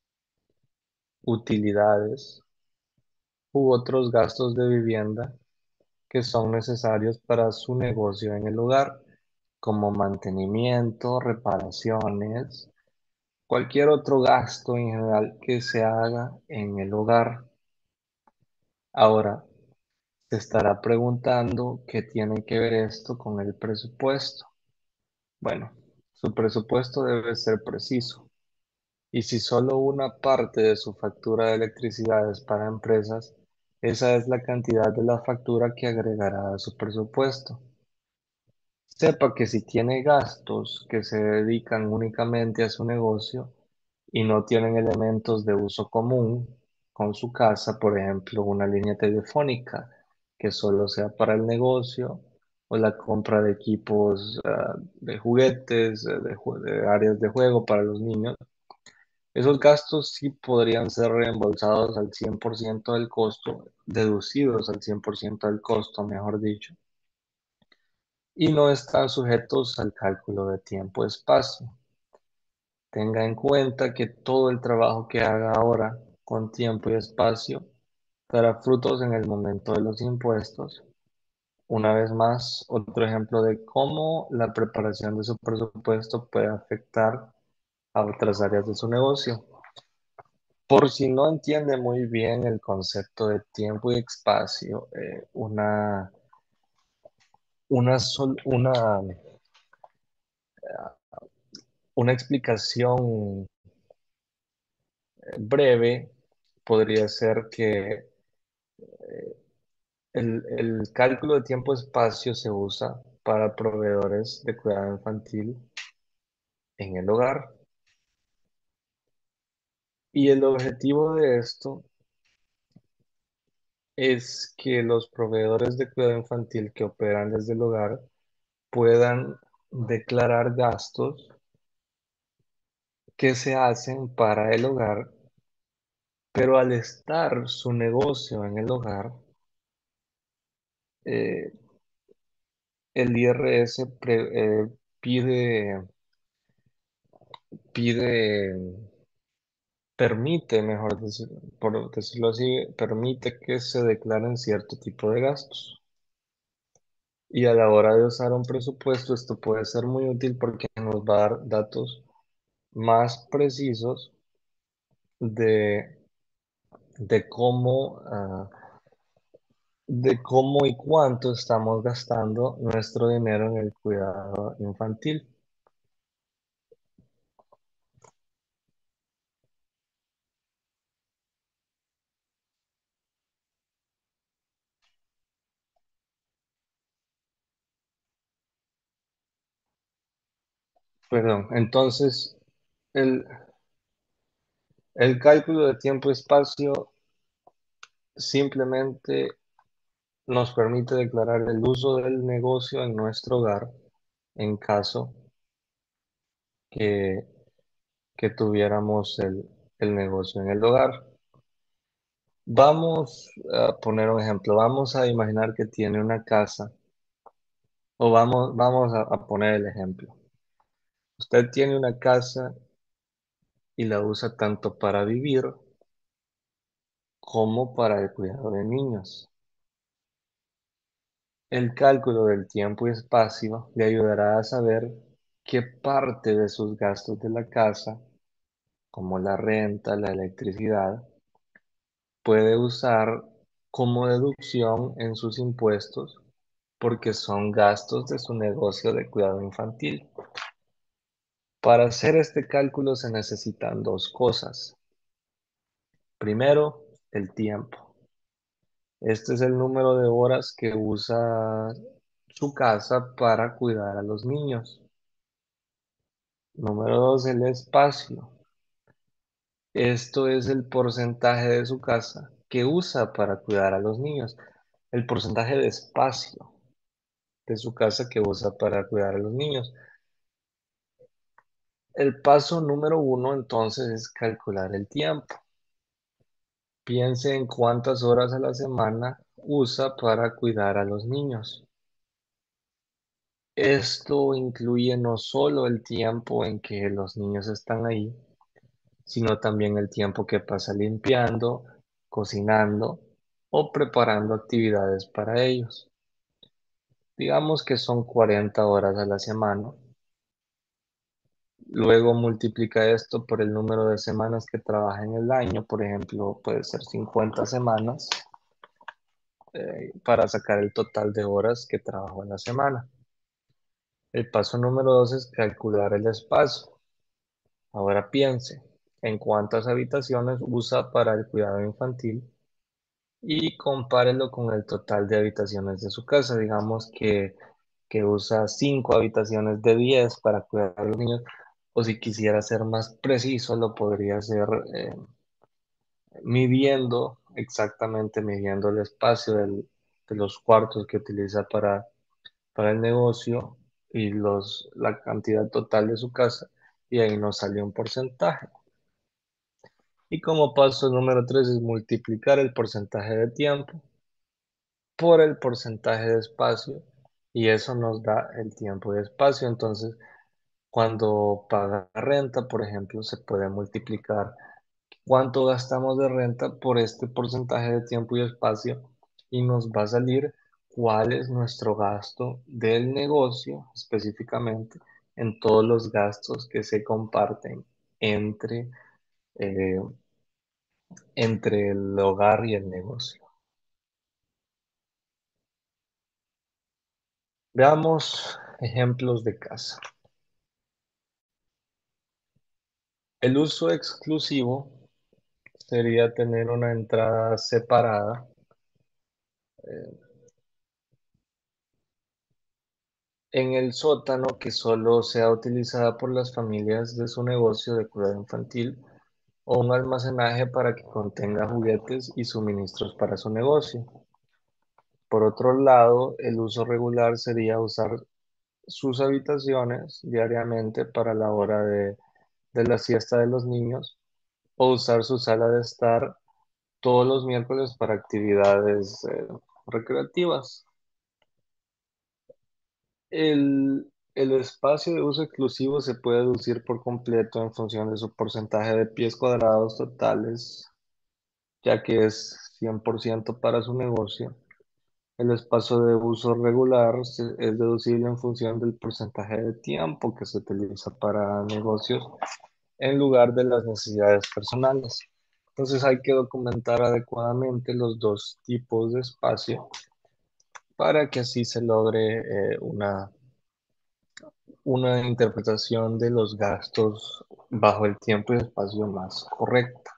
utilidades u otros gastos de vivienda que son necesarios para su negocio en el hogar, como mantenimiento, reparaciones, cualquier otro gasto en general que se haga en el hogar. Ahora, te estará preguntando qué tiene que ver esto con el presupuesto. Bueno, su presupuesto debe ser preciso. Y si solo una parte de su factura de electricidad es para empresas, esa es la cantidad de la factura que agregará a su presupuesto. Sepa que si tiene gastos que se dedican únicamente a su negocio y no tienen elementos de uso común con su casa, por ejemplo, una línea telefónica que solo sea para el negocio, o la compra de equipos ah, de juguetes, eh, de, jue- de áreas de juego para los niños, esos gastos sí podrían ser reembolsados al cien por ciento del costo, deducidos al cien por ciento del costo, mejor dicho, y no están sujetos al cálculo de tiempo-espacio. Tenga en cuenta que todo el trabajo que haga ahora con tiempo y espacio dará frutos en el momento de los impuestos. Una vez más, otro ejemplo de cómo la preparación de su presupuesto puede afectar a otras áreas de su negocio. Por si no entiende muy bien el concepto de tiempo y espacio, eh, una, una, sol- una, una explicación breve podría ser que El, el cálculo de tiempo-espacio se usa para proveedores de cuidado infantil en el hogar y el objetivo de esto es que los proveedores de cuidado infantil que operan desde el hogar puedan declarar gastos que se hacen para el hogar, pero al estar su negocio en el hogar, eh, el I R S pre- eh, pide, pide, permite, mejor decir- por decirlo así, permite que se declaren cierto tipo de gastos. Y a la hora de usar un presupuesto, esto puede ser muy útil porque nos va a dar datos más precisos de, de cómo, ah, de cómo y cuánto estamos gastando nuestro dinero en el cuidado infantil. Perdón, entonces el, el cálculo de tiempo-espacio simplemente nos permite declarar el uso del negocio en nuestro hogar en caso que, que tuviéramos el, el negocio en el hogar. Vamos a poner un ejemplo. Vamos a imaginar que tiene una casa o vamos, vamos a, a poner el ejemplo. Usted tiene una casa y la usa tanto para vivir como para el cuidado de niños. El cálculo del tiempo y espacio le ayudará a saber qué parte de sus gastos de la casa, como la renta, la electricidad, puede usar como deducción en sus impuestos porque son gastos de su negocio de cuidado infantil. Para hacer este cálculo se necesitan dos cosas. Primero, el tiempo. Este es el número de horas que usa su casa para cuidar a los niños. Número dos, el espacio. Esto es el porcentaje de su casa que usa para cuidar a los niños. El porcentaje de espacio de su casa que usa para cuidar a los niños. El paso número uno entonces es calcular el tiempo. Piense en cuántas horas a la semana usa para cuidar a los niños. Esto incluye no solo el tiempo en que los niños están ahí, sino también el tiempo que pasa limpiando, cocinando o preparando actividades para ellos. Digamos que son cuarenta horas a la semana. Luego multiplica esto por el número de semanas que trabaja en el año. Por ejemplo, puede ser cincuenta semanas eh, para sacar el total de horas que trabajó en la semana. El paso número dos es calcular el espacio. Ahora piense en cuántas habitaciones usa para el cuidado infantil y compárelo con el total de habitaciones de su casa. Digamos que, que usa cinco habitaciones de diez para cuidar a los niños, o si quisiera ser más preciso, lo podría hacer eh, midiendo, exactamente midiendo el espacio del- de los cuartos que utiliza para, para el negocio y los, la cantidad total de su casa, y ahí nos sale un porcentaje. Y como paso número tres es multiplicar el porcentaje de tiempo por el porcentaje de espacio y eso nos da el tiempo y espacio. Entonces, cuando paga renta, por ejemplo, se puede multiplicar cuánto gastamos de renta por este porcentaje de tiempo y espacio y nos va a salir cuál es nuestro gasto del negocio específicamente en todos los gastos que se comparten entre, eh, entre el hogar y el negocio. Veamos ejemplos de casa. El uso exclusivo sería tener una entrada separada En el sótano, que solo sea utilizada por las familias de su negocio de cuidado infantil, o un almacenaje para que contenga juguetes y suministros para su negocio. Por otro lado, el uso regular sería usar sus habitaciones diariamente para la hora de, de la siesta de los niños o usar su sala de estar todos los miércoles para actividades eh, recreativas. El, el espacio de uso exclusivo se puede deducir por completo en función de su porcentaje de pies cuadrados totales, ya que es cien por ciento para su negocio. El espacio de uso regular se- es deducible en función del porcentaje de tiempo que se utiliza para negocios en lugar de las necesidades personales. Entonces hay que documentar adecuadamente los dos tipos de espacio para que así se logre eh, una, una interpretación de los gastos bajo el tiempo y espacio más correcta.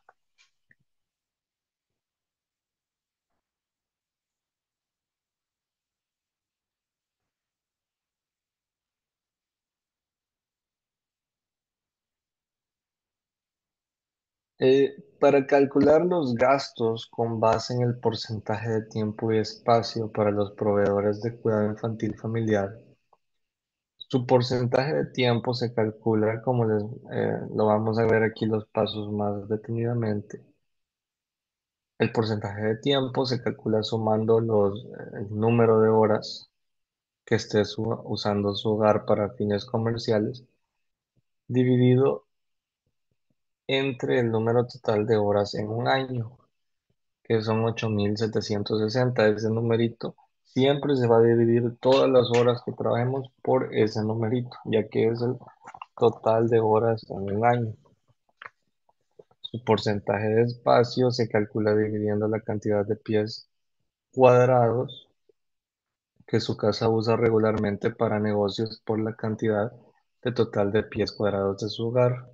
Eh, para calcular los gastos con base en el porcentaje de tiempo y espacio para los proveedores de cuidado infantil familiar, su porcentaje de tiempo se calcula como les, eh, lo vamos a ver aquí los pasos más detenidamente. El porcentaje de tiempo se calcula sumando los, eh, el número de horas que esté su- usando su hogar para fines comerciales, dividido entre el número total de horas en un año, que son ocho mil setecientos sesenta. Ese numerito siempre se va a dividir todas las horas que trabajemos por ese numerito, ya que es el total de horas en un año. Su porcentaje de espacio se calcula dividiendo la cantidad de pies cuadrados que su casa usa regularmente para negocios por la cantidad de total de pies cuadrados de su hogar.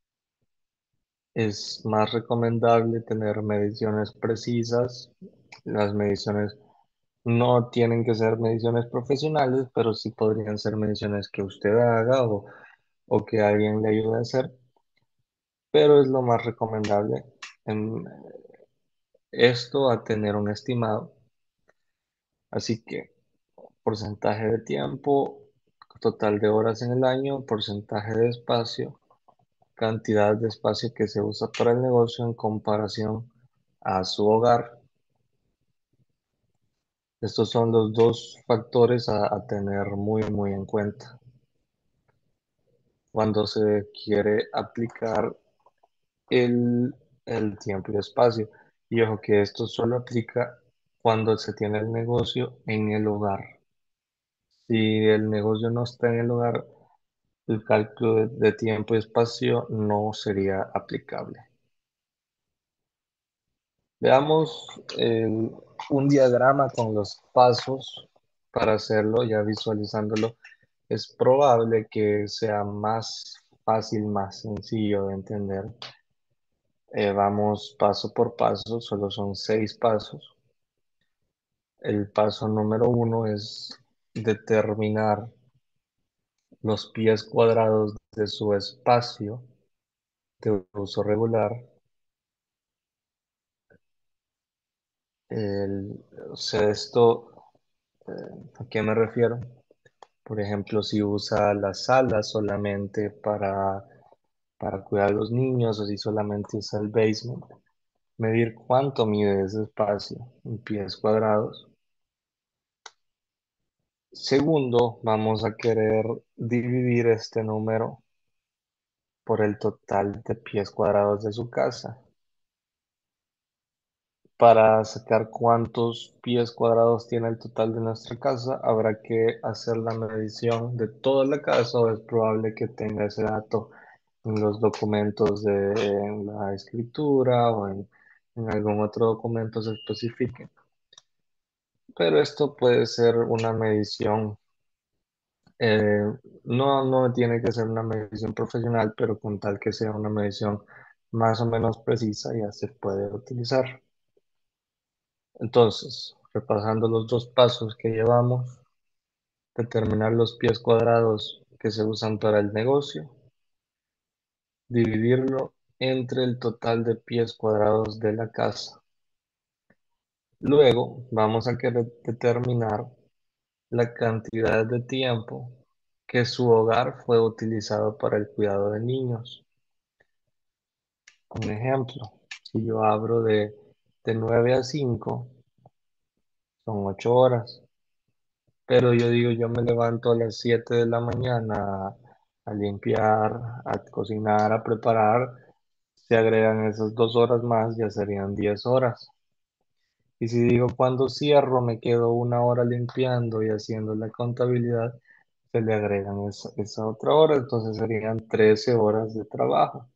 Es más recomendable tener mediciones precisas. Las mediciones no tienen que ser mediciones profesionales, pero sí podrían ser mediciones que usted haga o, o que alguien le ayude a hacer, pero es lo más recomendable en esto a tener un estimado. Así que porcentaje de tiempo, total de horas en el año, porcentaje de espacio, cantidad de espacio que se usa para el negocio en comparación a su hogar. Estos son los dos factores a, a tener muy, muy en cuenta cuando se quiere aplicar el, el tiempo y espacio. Y ojo que esto solo aplica cuando se tiene el negocio en el hogar. Si el negocio no está en el hogar, el cálculo de, de tiempo y espacio no sería aplicable. Veamos el- un diagrama con los pasos para hacerlo, ya visualizándolo. Es probable que sea más fácil, más sencillo de entender. Eh, vamos paso por paso, solo son seis pasos. El paso número uno es determinar los pies cuadrados de su espacio de uso regular. El, o sea, esto, eh, ¿a qué me refiero? Por ejemplo, si usa la sala solamente para, para cuidar a los niños o si solamente usa el basement, medir cuánto mide ese espacio en pies cuadrados. Segundo, vamos a querer dividir este número por el total de pies cuadrados de su casa. Para sacar cuántos pies cuadrados tiene el total de nuestra casa, habrá que hacer la medición de toda la casa o es probable que tenga ese dato en los documentos de en la escritura o en, en algún otro documento se especifique. Pero esto puede ser una medición, eh, no, no tiene que ser una medición profesional, pero con tal que sea una medición más o menos precisa ya se puede utilizar. Entonces, Repasando los dos pasos que llevamos, determinar los pies cuadrados que se usan para el negocio, dividirlo entre el total de pies cuadrados de la casa. Luego vamos a querer determinar la cantidad de tiempo que su hogar fue utilizado para el cuidado de niños. Un ejemplo, si yo abro de, de nueve a cinco, son ocho horas, pero yo digo, yo me levanto a las siete de la mañana a, a limpiar, a cocinar, a preparar, se agregan esas dos horas más, ya serían diez horas. Y si digo, cuando cierro, me quedo una hora limpiando y haciendo la contabilidad, se le agregan esa, esa otra hora, entonces serían trece horas de trabajo.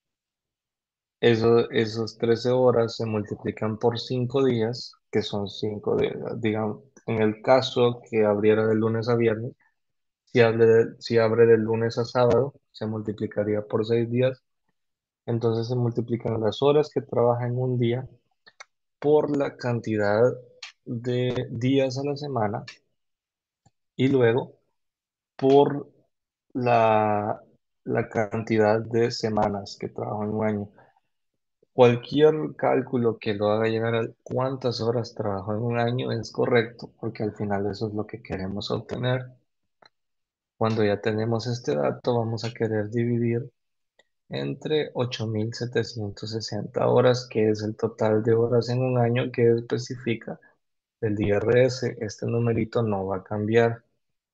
Eso, esos trece horas se multiplican por cinco días, que son cinco días. Digamos, en el caso que abriera de lunes a viernes, si abre de, si abre de lunes a sábado, se multiplicaría por seis días. Entonces se multiplican las horas que trabaja en un día por la cantidad de días a la semana y luego por la, la cantidad de semanas que trabajo en un año. Cualquier cálculo que lo haga llegar a cuántas horas trabajo en un año es correcto, porque al final eso es lo que queremos obtener. Cuando ya tenemos este dato, vamos a querer dividir entre ocho mil setecientos sesenta horas, que es el total de horas en un año que especifica el I R S. Este numerito no va a cambiar.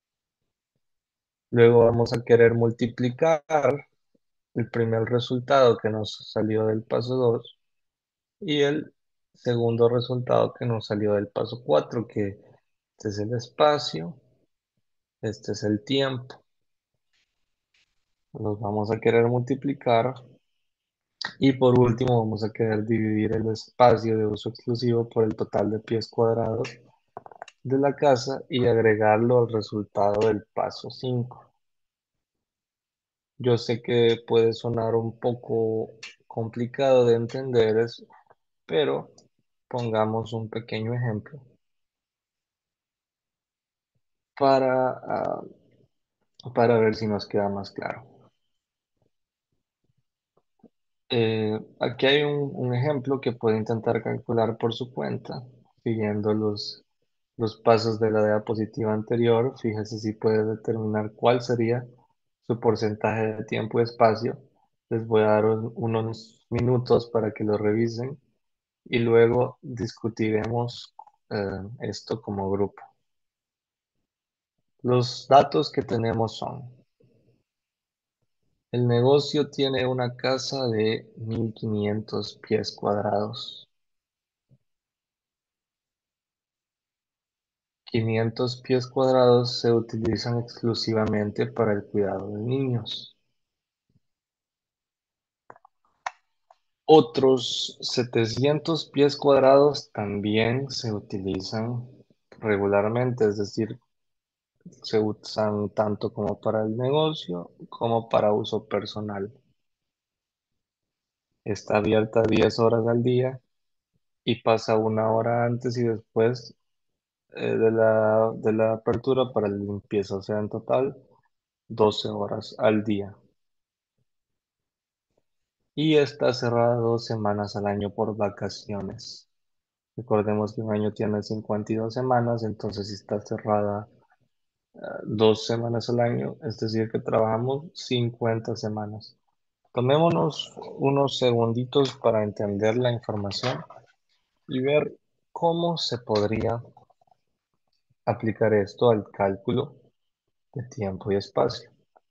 Luego vamos a querer multiplicar el primer resultado que nos salió del paso dos y el segundo resultado que nos salió del paso cuatro, que este es el espacio, este es el tiempo. Los vamos a querer multiplicar y por último vamos a querer dividir el espacio de uso exclusivo por el total de pies cuadrados de la casa y agregarlo al resultado del paso cinco. Yo sé que puede sonar un poco complicado de entender eso, pero pongamos un pequeño ejemplo para, ah, para ver si nos queda más claro. Eh, aquí hay un, un ejemplo que puede intentar calcular por su cuenta, siguiendo los, los pasos de la diapositiva anterior. Fíjese si puede determinar cuál sería su porcentaje de tiempo y espacio. Les voy a dar un- unos minutos para que lo revisen y luego discutiremos eh, esto como grupo. Los datos que tenemos son: el negocio tiene una casa de mil quinientos pies cuadrados. quinientos pies cuadrados se utilizan exclusivamente para el cuidado de niños. Otros setecientos pies cuadrados también se utilizan regularmente, es decir, se usan tanto como para el negocio como para uso personal. Está abierta diez horas al día y pasa una hora antes y después eh, de la, de la apertura para la limpieza, o sea, en total doce horas al día. Y está cerrada dos semanas al año por vacaciones. Recordemos que un año tiene cincuenta y dos semanas, entonces si está cerrada eh, dos semanas al año, es decir, que trabajamos cincuenta semanas. Tomémonos unos segunditos para entender la información y ver cómo se podría aplicar esto al cálculo de tiempo y espacio.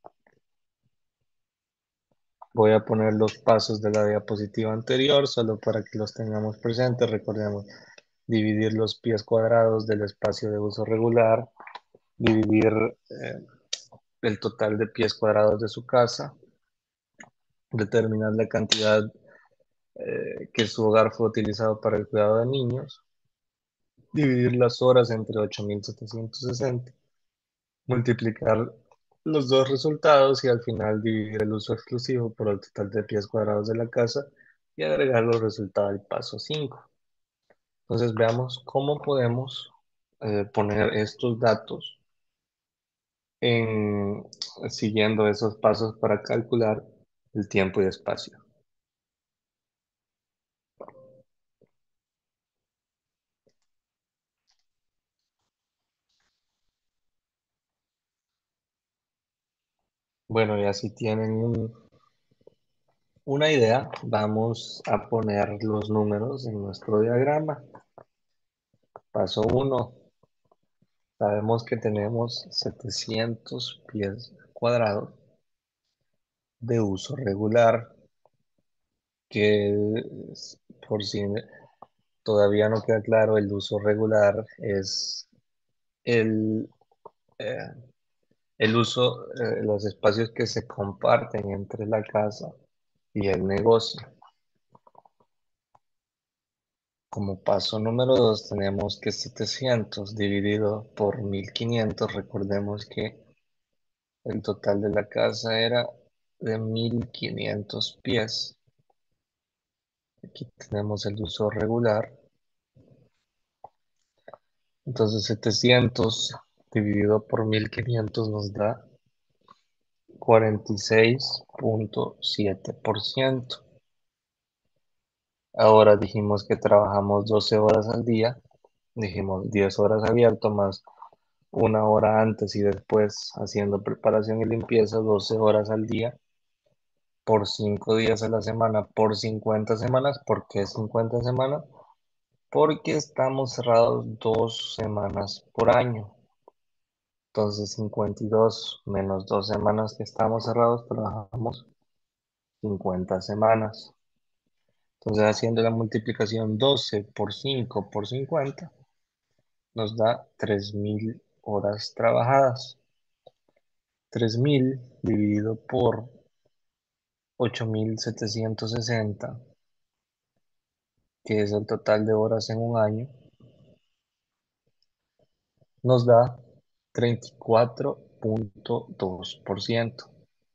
Voy a poner los pasos de la diapositiva anterior solo para que los tengamos presentes. Recordemos dividir los pies cuadrados del espacio de uso regular, dividir eh, el total de pies cuadrados de su casa, determinar la cantidad eh, que su hogar fue utilizado para el cuidado de niños, dividir las horas entre ocho mil setecientos sesenta, multiplicar los dos resultados y al final dividir el uso exclusivo por el total de pies cuadrados de la casa y agregar los resultados del paso cinco. Entonces veamos cómo podemos eh, poner estos datos en, siguiendo esos pasos para calcular el tiempo y espacio. Bueno, ya si tienen un- una idea, vamos a poner los números en nuestro diagrama. Paso uno, sabemos que tenemos setecientos pies cuadrados de uso regular, que es- por si todavía no queda claro, el uso regular es el, eh, el uso, eh, los espacios que se comparten entre la casa y el negocio. Como paso número dos tenemos que setecientos dividido por mil quinientos. Recordemos que el total de la casa era de mil quinientos pies. Aquí tenemos el uso regular. Entonces setecientos dividido por mil quinientos nos da cuarenta y seis punto siete por ciento. Ahora dijimos que trabajamos doce horas al día. Dijimos diez horas abierto más una hora antes y después haciendo preparación y limpieza, doce horas al día por cinco días a la semana, por cincuenta semanas. ¿Por qué cincuenta semanas? Porque estamos cerrados dos semanas por año. Entonces cincuenta y dos menos dos semanas que estamos cerrados, trabajamos cincuenta semanas. Entonces haciendo la multiplicación doce por cinco por cincuenta nos da tres mil horas trabajadas. Tres mil dividido por ocho mil setecientos sesenta, que es el total de horas en un año, nos da treinta y cuatro punto dos por ciento.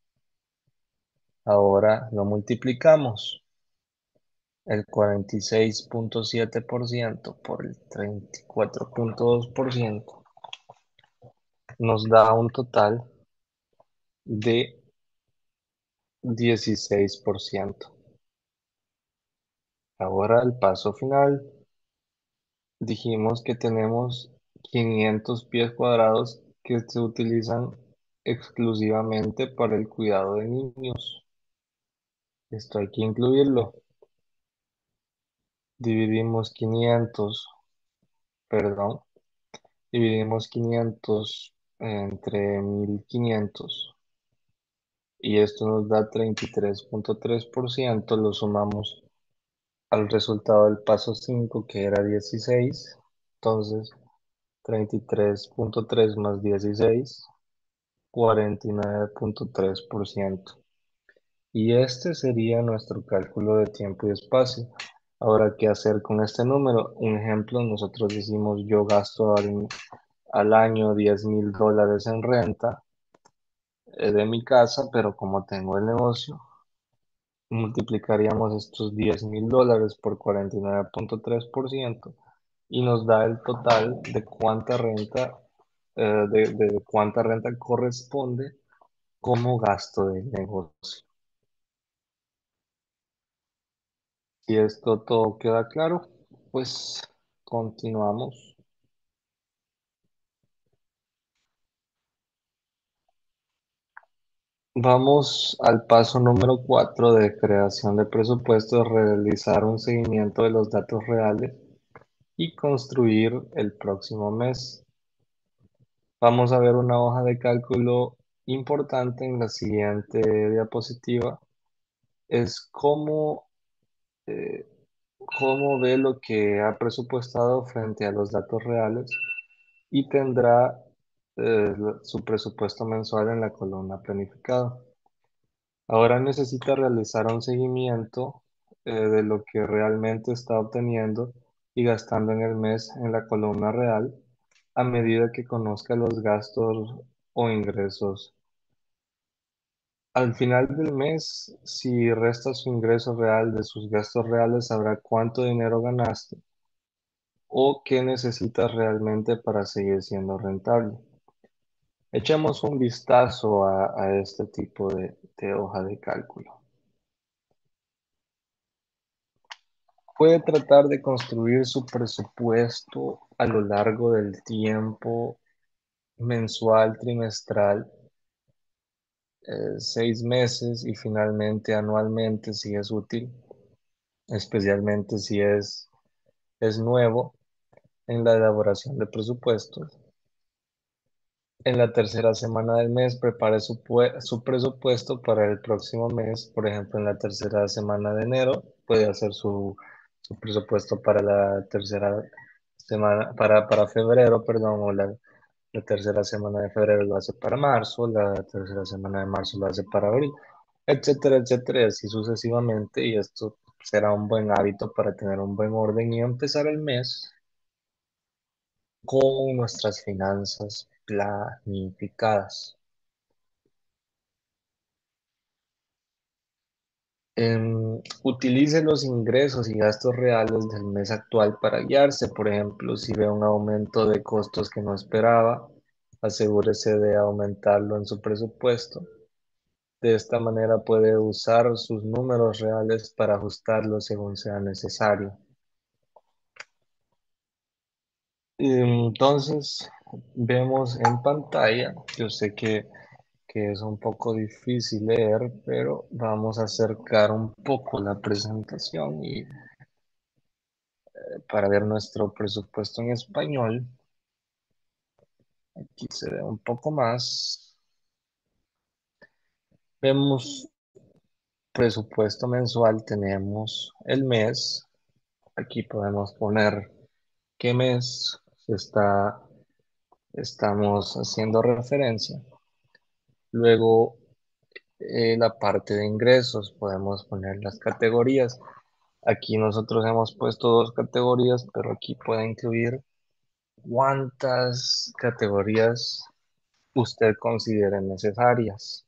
Ahora lo multiplicamos. El cuarenta y seis punto siete por ciento por el treinta y cuatro punto dos por ciento nos da un total de dieciséis por ciento. Ahora el paso final. Dijimos que tenemos quinientos pies cuadrados que se utilizan exclusivamente para el cuidado de niños. Esto hay que incluirlo. Dividimos quinientos, perdón, dividimos quinientos entre mil quinientos y esto nos da treinta y tres punto tres por ciento. Lo sumamos al resultado del paso cinco que era dieciséis. Entonces, treinta y tres punto tres más dieciséis, cuarenta y nueve punto tres por ciento. Y este sería nuestro cálculo de tiempo y espacio. Ahora, ¿qué hacer con este número? Un ejemplo, nosotros decimos yo gasto al, al año diez mil dólares en renta eh, de mi casa, pero como tengo el negocio, multiplicaríamos estos diez mil dólares por cuarenta y nueve punto tres por ciento y nos da el total de cuánta renta, eh, de, de cuánta renta corresponde como gasto del negocio. Si esto todo queda claro, pues continuamos. Vamos al paso número cuatro de creación de presupuestos, realizar un seguimiento de los datos reales y construir el próximo mes. Vamos a ver una hoja de cálculo importante en la siguiente diapositiva. Es cómo, eh, cómo ve lo que ha presupuestado frente a los datos reales y tendrá eh, su presupuesto mensual en la columna planificado. Ahora necesita realizar un seguimiento eh, de lo que realmente está obteniendo y gastando en el mes en la columna real a medida que conozca los gastos o ingresos. Al final del mes, si resta su ingreso real de sus gastos reales, sabrá cuánto dinero ganaste o qué necesitas realmente para seguir siendo rentable. Echemos un vistazo a, a este tipo de, de hoja de cálculo. Puede tratar de construir su presupuesto a lo largo del tiempo, mensual, trimestral, eh, seis meses y finalmente anualmente si es útil, especialmente si es, es nuevo en la elaboración de presupuestos. En la tercera semana del mes prepare su, pue- su presupuesto para el próximo mes. Por ejemplo, en la tercera semana de enero puede hacer su, su presupuesto para la tercera semana, para, para febrero, perdón, o la, la tercera semana de febrero lo hace para marzo, la tercera semana de marzo lo hace para abril, etcétera, etcétera, y así sucesivamente. Y esto será un buen hábito para tener un buen orden y empezar el mes con nuestras finanzas planificadas. Em, utilice los ingresos y gastos reales del mes actual para guiarse. Por ejemplo, si ve un aumento de costos que no esperaba, asegúrese de aumentarlo en su presupuesto. De esta manera puede usar sus números reales para ajustarlos según sea necesario. Entonces, vemos en pantalla, yo sé que, que es un poco difícil leer, pero vamos a acercar un poco la presentación y para ver nuestro presupuesto en español. Aquí se ve un poco más. Vemos presupuesto mensual, tenemos el mes. Aquí podemos poner qué mes se está, estamos haciendo referencia. Luego, eh, la parte de ingresos, podemos poner las categorías. Aquí nosotros hemos puesto dos categorías, pero aquí puede incluir cuántas categorías usted considere necesarias.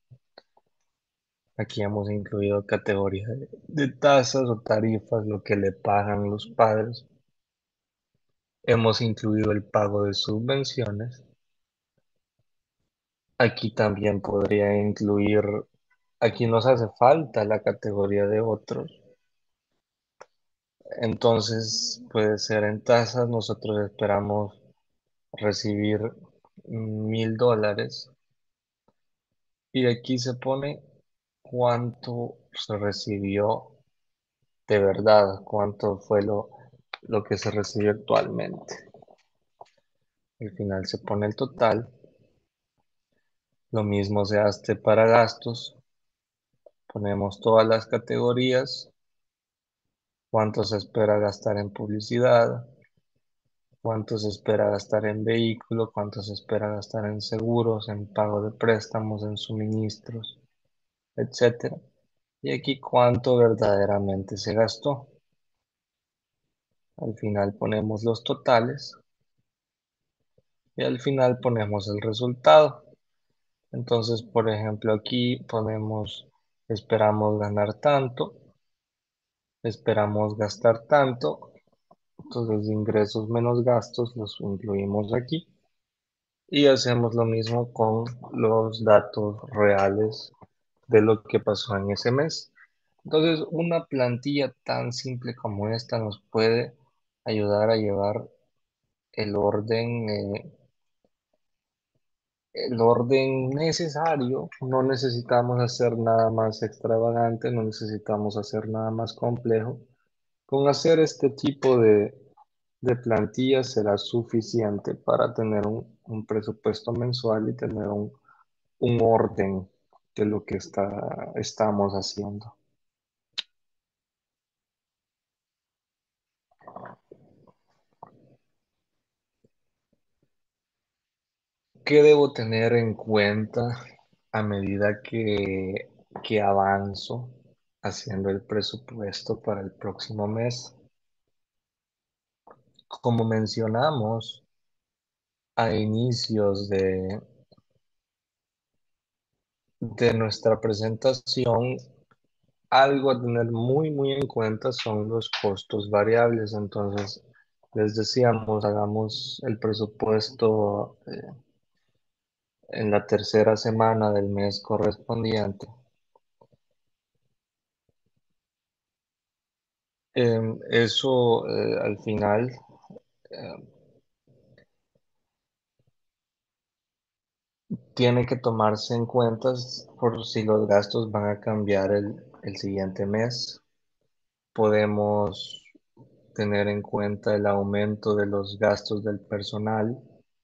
Aquí hemos incluido categorías de, de tasas o tarifas, lo que le pagan los padres. Hemos incluido el pago de subvenciones. Aquí también podría incluir, aquí nos hace falta la categoría de otros. Entonces puede ser en tasas, nosotros esperamos recibir mil dólares y aquí se pone cuánto se recibió de verdad, cuánto fue lo, lo que se recibió actualmente. Al final se pone el total. Lo mismo se hace para gastos. Ponemos todas las categorías, cuánto se espera gastar en publicidad, cuánto se espera gastar en vehículo, cuánto se espera gastar en seguros, en pago de préstamos, en suministros, etcétera. Y aquí cuánto verdaderamente se gastó. Al final ponemos los totales y al final ponemos el resultado. Entonces, por ejemplo, aquí ponemos, esperamos ganar tanto, esperamos gastar tanto, entonces ingresos menos gastos los incluimos aquí y hacemos lo mismo con los datos reales de lo que pasó en ese mes. Entonces, una plantilla tan simple como esta nos puede ayudar a llevar el orden, eh, el orden necesario. No necesitamos hacer nada más extravagante, no necesitamos hacer nada más complejo. Con hacer este tipo de, de plantillas será suficiente para tener un, un presupuesto mensual y tener un, un orden de lo que está, estamos haciendo. ¿Qué debo tener en cuenta a medida que, que avanzo haciendo el presupuesto para el próximo mes? Como mencionamos a inicios de, de nuestra presentación, algo a tener muy, muy en cuenta son los costos variables. Entonces, Les decíamos, hagamos el presupuesto eh, en la tercera semana del mes correspondiente. Em, eso eh, al final eh, tiene que tomarse en cuenta por si los gastos van a cambiar el, el siguiente mes. Podemos tener en cuenta el aumento de los gastos del personal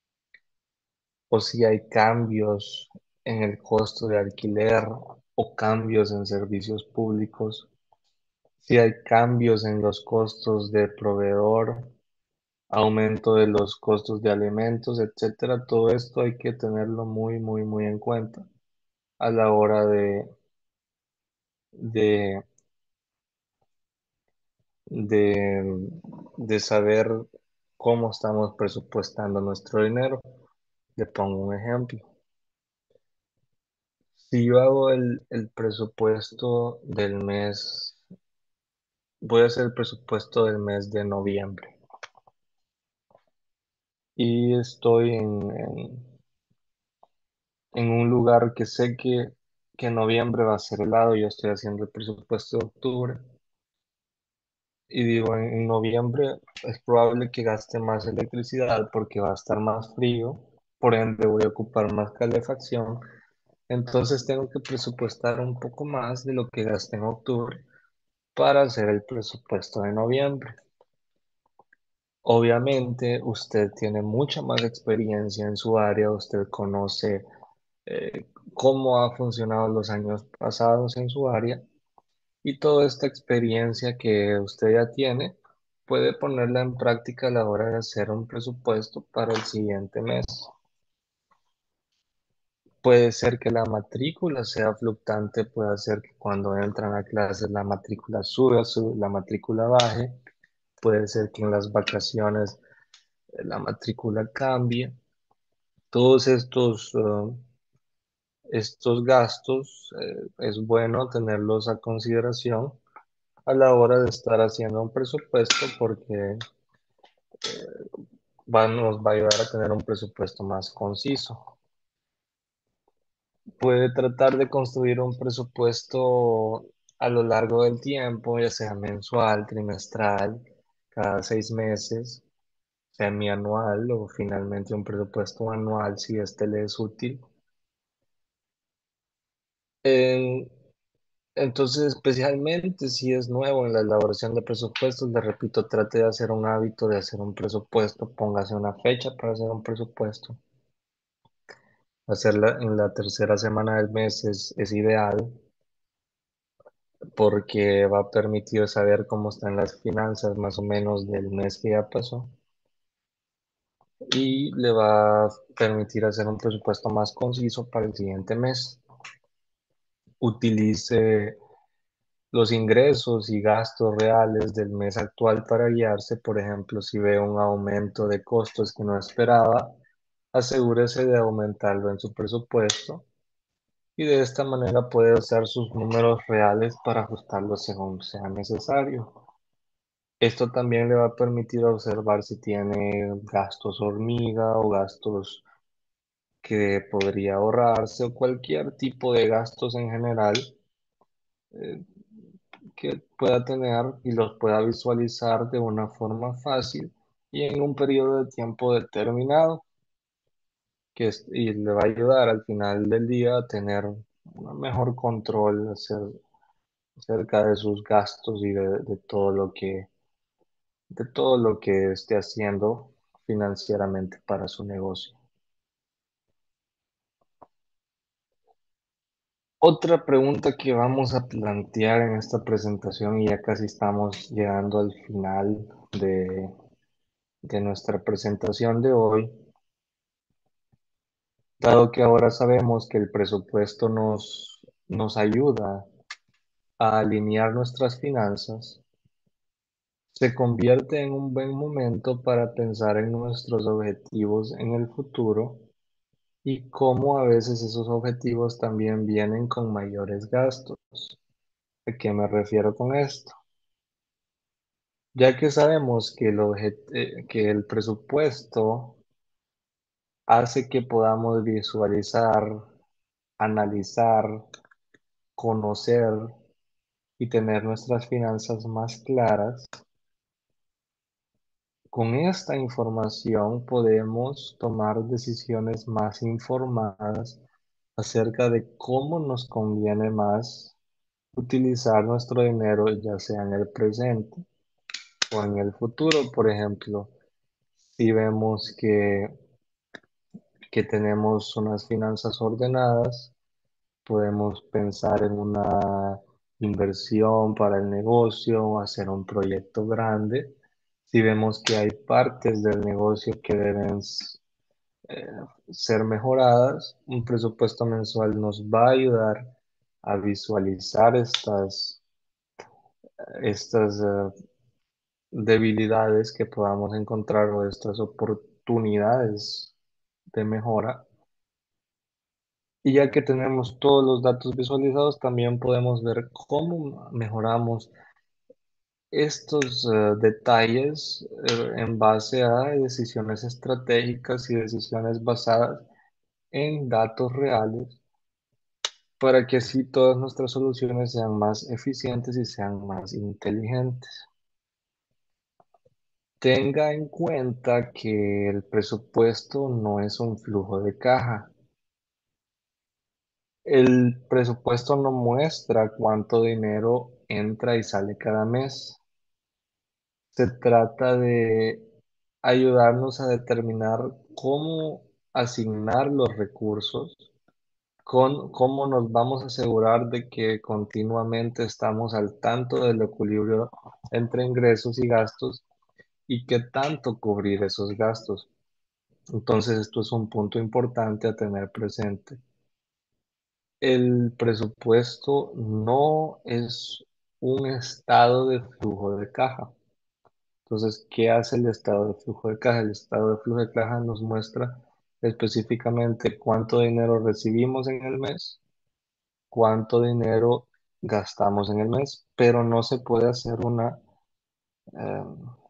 o si hay cambios en el costo de alquiler o cambios en servicios públicos, si hay cambios en los costos de proveedor, aumento de los costos de alimentos, etcétera. Todo esto hay que tenerlo muy, muy, muy en cuenta a la hora de, de, de, de saber cómo estamos presupuestando nuestro dinero. Le pongo un ejemplo. Si yo hago el, el presupuesto del mes, voy a hacer el presupuesto del mes de noviembre y estoy en, en, en un lugar que sé que, que en noviembre va a ser helado, yo estoy haciendo el presupuesto de octubre y digo, en, en noviembre es probable que gaste más electricidad porque va a estar más frío, por ende voy a ocupar más calefacción, entonces tengo que presupuestar un poco más de lo que gasté en octubre para hacer el presupuesto de noviembre. Obviamente, usted tiene mucha más experiencia en su área, usted conoce eh, cómo ha funcionado los años pasados en su área y toda esta experiencia que usted ya tiene puede ponerla en práctica a la hora de hacer un presupuesto para el siguiente mes. Puede ser que la matrícula sea fluctuante, puede ser que cuando entran a clases la matrícula suba, su- la matrícula baje, puede ser que en las vacaciones eh, la matrícula cambie. Todos estos, eh, estos gastos eh, es bueno tenerlos a consideración a la hora de estar haciendo un presupuesto porque va, nos va a ayudar a tener un presupuesto más conciso. Puede tratar de construir un presupuesto a lo largo del tiempo, ya sea mensual, trimestral, cada seis meses, semianual o finalmente un presupuesto anual si este le es útil. En- entonces, especialmente si es nuevo en la elaboración de presupuestos, le repito, trate de hacer un hábito de hacer un presupuesto, póngase una fecha para hacer un presupuesto. Hacerla en la tercera semana del mes es, es ideal porque va a permitir saber cómo están las finanzas más o menos del mes que ya pasó y le va a permitir hacer un presupuesto más conciso para el siguiente mes. Utilice los ingresos y gastos reales del mes actual para guiarse. Por ejemplo, si ve un aumento de costos que no esperaba, asegúrese de aumentarlo en su presupuesto y de esta manera puede usar sus números reales para ajustarlos según sea necesario. Esto también le va a permitir observar si tiene gastos hormiga o gastos que podría ahorrarse o cualquier tipo de gastos en general eh, que pueda tener y los pueda visualizar de una forma fácil y en un periodo de tiempo determinado, que es- y le va a ayudar al final del día a tener un mejor control acer- acerca de sus gastos y de, de todo lo que, de todo lo que esté haciendo financieramente para su negocio. Otra pregunta que vamos a plantear en esta presentación, y ya casi estamos llegando al final de, de nuestra presentación de hoy, dado que ahora sabemos que el presupuesto nos, nos ayuda a alinear nuestras finanzas, se convierte en un buen momento para pensar en nuestros objetivos en el futuro y cómo a veces esos objetivos también vienen con mayores gastos. ¿A qué me refiero con esto? Ya que sabemos que el, obje- eh, que el presupuesto hace que podamos visualizar, analizar, conocer y tener nuestras finanzas más claras, con esta información podemos tomar decisiones más informadas acerca de cómo nos conviene más utilizar nuestro dinero, ya sea en el presente o en el futuro. Por ejemplo, si vemos que, que tenemos unas finanzas ordenadas, podemos pensar en una inversión para el negocio, hacer un proyecto grande. Si vemos que hay partes del negocio que deben eh, ser mejoradas, un presupuesto mensual nos va a ayudar a visualizar estas, estas eh, debilidades que podamos encontrar o estas oportunidades de mejora. Y ya que tenemos todos los datos visualizados, también podemos ver cómo mejoramos estos eh, detalles eh, en base a decisiones estratégicas y decisiones basadas en datos reales para que así todas nuestras soluciones sean más eficientes y sean más inteligentes. Tenga en cuenta que el presupuesto no es un flujo de caja. El presupuesto no muestra cuánto dinero entra y sale cada mes. Se trata de ayudarnos a determinar cómo asignar los recursos, con cómo nos vamos a asegurar de que continuamente estamos al tanto del equilibrio entre ingresos y gastos y qué tanto cubrir esos gastos. Entonces, esto es un punto importante a tener presente. El presupuesto no es un estado de flujo de caja. Entonces, ¿qué hace el estado de flujo de caja? El estado de flujo de caja nos muestra específicamente cuánto dinero recibimos en el mes, cuánto dinero gastamos en el mes, pero no se puede hacer una, eh,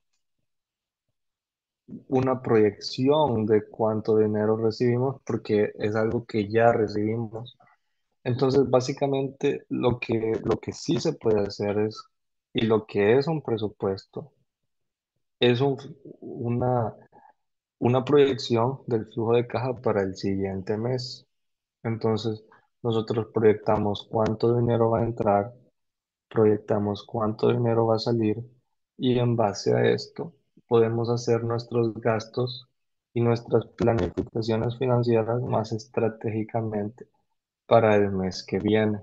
una proyección de cuánto dinero recibimos porque es algo que ya recibimos. Entonces, básicamente, lo que, lo que sí se puede hacer es, y lo que es un presupuesto, es un- una, una proyección del flujo de caja para el siguiente mes. Entonces, nosotros proyectamos cuánto dinero va a entrar, proyectamos cuánto dinero va a salir y en base a esto podemos hacer nuestros gastos y nuestras planificaciones financieras más estratégicamente para el mes que viene.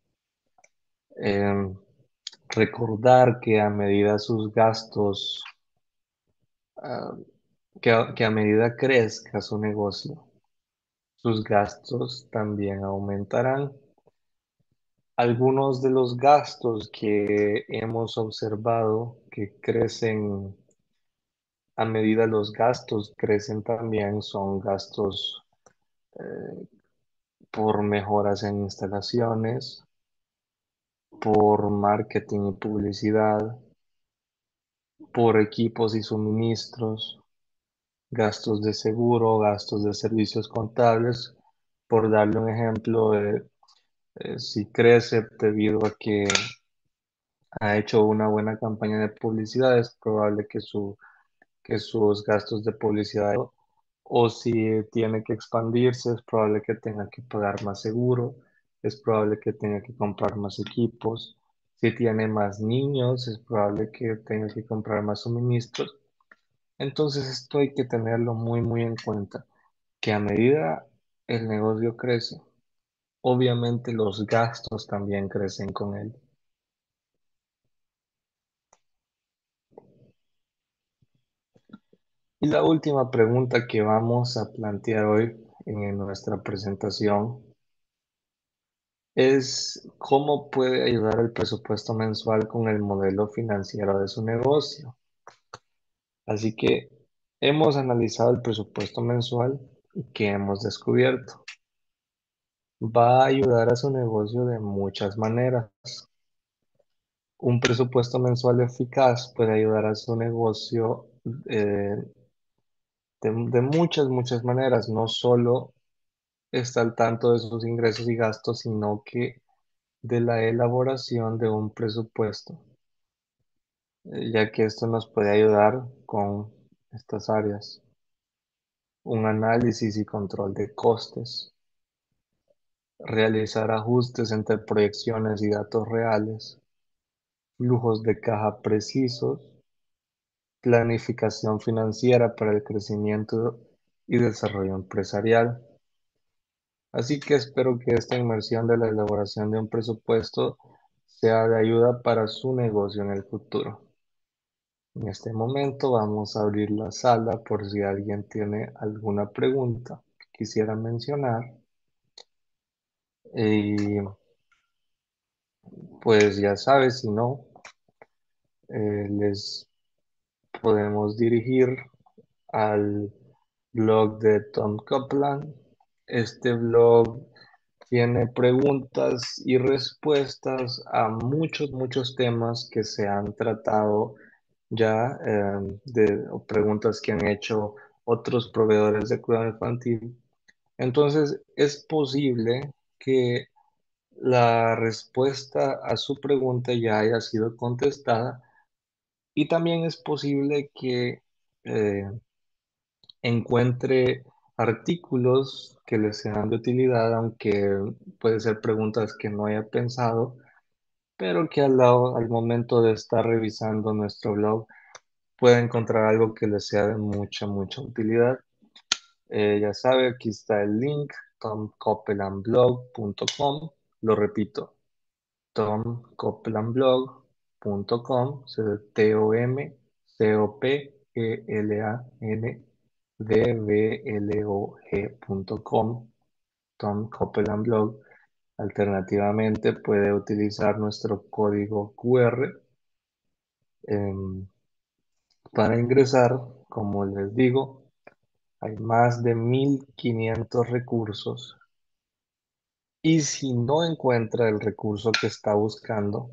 Em, Recordar que a medida sus gastos, ah, que a, que a medida crezca su negocio, sus gastos también aumentarán. Algunos de los gastos que hemos observado que crecen a medida los gastos crecen también son gastos por mejoras en instalaciones, por marketing y publicidad, por equipos y suministros, gastos de seguro, gastos de servicios contables. Por darle un ejemplo, eh, eh, si crece debido a que ha hecho una buena campaña de publicidad, es probable que su que sus gastos de publicidad o si tiene que expandirse, es probable que tenga que pagar más seguro, es probable que tenga que comprar más equipos. Si tiene más niños, es probable que tenga que comprar más suministros. Entonces esto hay que tenerlo muy, muy en cuenta, que a medida el negocio crece, obviamente los gastos también crecen con él. Y la última pregunta que vamos a plantear hoy en nuestra presentación es cómo puede ayudar el presupuesto mensual con el modelo financiero de su negocio. Así que hemos analizado el presupuesto mensual y que hemos descubierto. Va a ayudar a su negocio de muchas maneras. Un presupuesto mensual eficaz puede ayudar a su negocio eh, de, de muchas, muchas maneras. No solo está al tanto de sus ingresos y gastos, sino que de la elaboración de un presupuesto, eh, ya que esto nos puede ayudar con estas áreas. Un análisis y control de costes, realizar ajustes entre proyecciones y datos reales, flujos de caja precisos, planificación financiera para el crecimiento y desarrollo empresarial. Así que espero que esta inmersión de la elaboración de un presupuesto sea de ayuda para su negocio en el futuro. En este momento vamos a abrir la sala por si alguien tiene alguna pregunta que quisiera mencionar. Y pues ya sabes, si no, eh, les podemos dirigir al blog de Tom Copeland. Este blog tiene preguntas y respuestas a muchos, muchos temas que se han tratado ya, eh, de o preguntas que han hecho otros proveedores de cuidado infantil. Entonces, es posible que la respuesta a su pregunta ya haya sido contestada y también es posible que eh, encuentre artículos que le sean de utilidad, aunque puede ser preguntas que no haya pensado, pero que al, lado- al momento de estar revisando nuestro blog pueda encontrar algo que le sea de mucha, mucha utilidad. Eh, ya sabe, aquí está el link, tom copeland blog punto com. Lo repito, tom copeland blog punto com, T O M C O P E L A N D B L O G punto com, Tom Copeland Blog. Alternativamente puede utilizar nuestro código Q R em, para ingresar. Como les digo, hay más de mil quinientos recursos y si no encuentra el recurso que está buscando,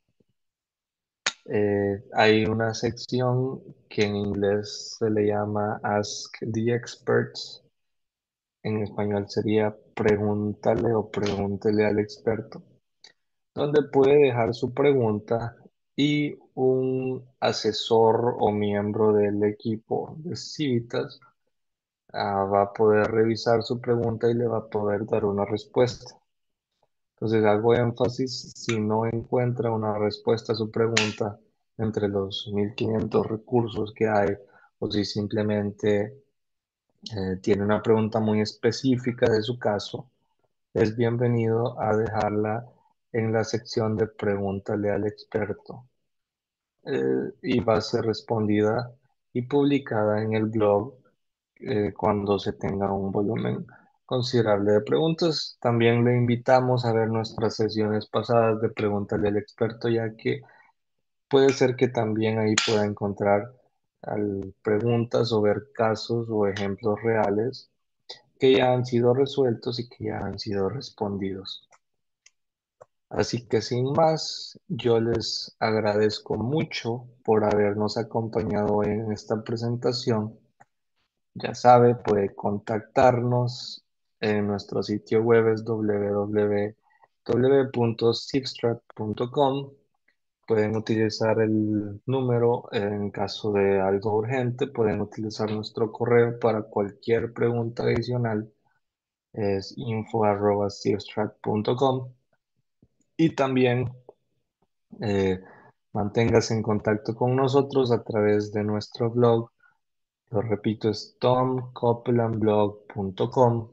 Eh, hay una sección que en inglés se le llama Ask the Experts. En español sería pregúntale o pregúntele al experto, donde puede dejar su pregunta y un asesor o miembro del equipo de Civitas ah, va a poder revisar su pregunta y le va a poder dar una respuesta. Entonces hago énfasis, si no encuentra una respuesta a su pregunta entre los mil quinientos recursos que hay, o si simplemente eh, tiene una pregunta muy específica de su caso, es bienvenido a dejarla en la sección de pregúntale al experto, eh, y va a ser respondida y publicada en el blog eh, cuando se tenga un volumen considerable de preguntas. También le invitamos a ver nuestras sesiones pasadas de Pregúntale al experto, ya que puede ser que también ahí pueda encontrar al- preguntas o ver casos o ejemplos reales que ya han sido resueltos y que ya han sido respondidos. Así que sin más, yo les agradezco mucho por habernos acompañado en esta presentación. Ya sabe, puede contactarnos en nuestro sitio web es w w w punto zipstrat punto com. Pueden utilizar el número en caso de algo urgente. Pueden utilizar nuestro correo para cualquier pregunta adicional. Es info arroba zipstrat punto com. Y también eh, manténgase en contacto con nosotros a través de nuestro blog. Lo repito, es tom copeland blog punto com.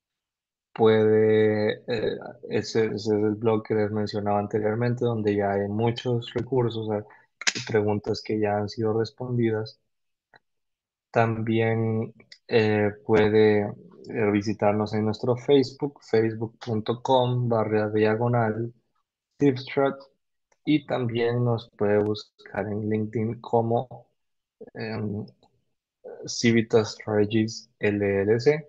Puede, eh, ese, ese es el blog que les mencionaba anteriormente, donde ya hay muchos recursos, eh, y preguntas que ya han sido respondidas. También eh, puede eh, visitarnos en nuestro Facebook, facebook punto com barra diagonal Tipstrat, y también nos puede buscar en LinkedIn como em, Civitas Strategies L L C.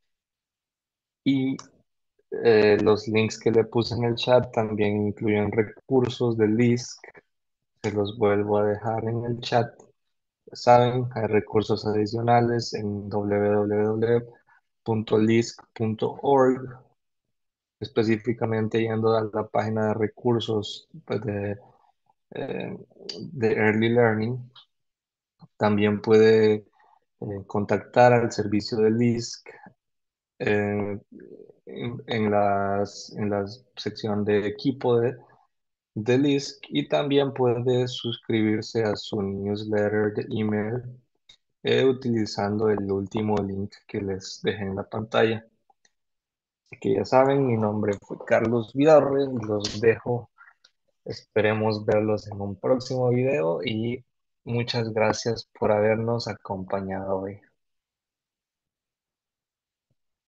Y Eh, los links que le puse en el chat también incluyen recursos de L I S C se los vuelvo a dejar en el chat. Saben, hay recursos adicionales en w w w punto lisc punto org, específicamente yendo a la página de recursos pues, de, eh, de Early Learning. También puede eh, contactar al servicio de LISC eh, en, en las, en la sección de equipo de, de LISC, y también puede suscribirse a su newsletter de email eh, utilizando el último link que les dejé en la pantalla. Así que ya saben, mi nombre fue Carlos Vidarre, los dejo. Esperemos verlos en un próximo video y muchas gracias por habernos acompañado hoy.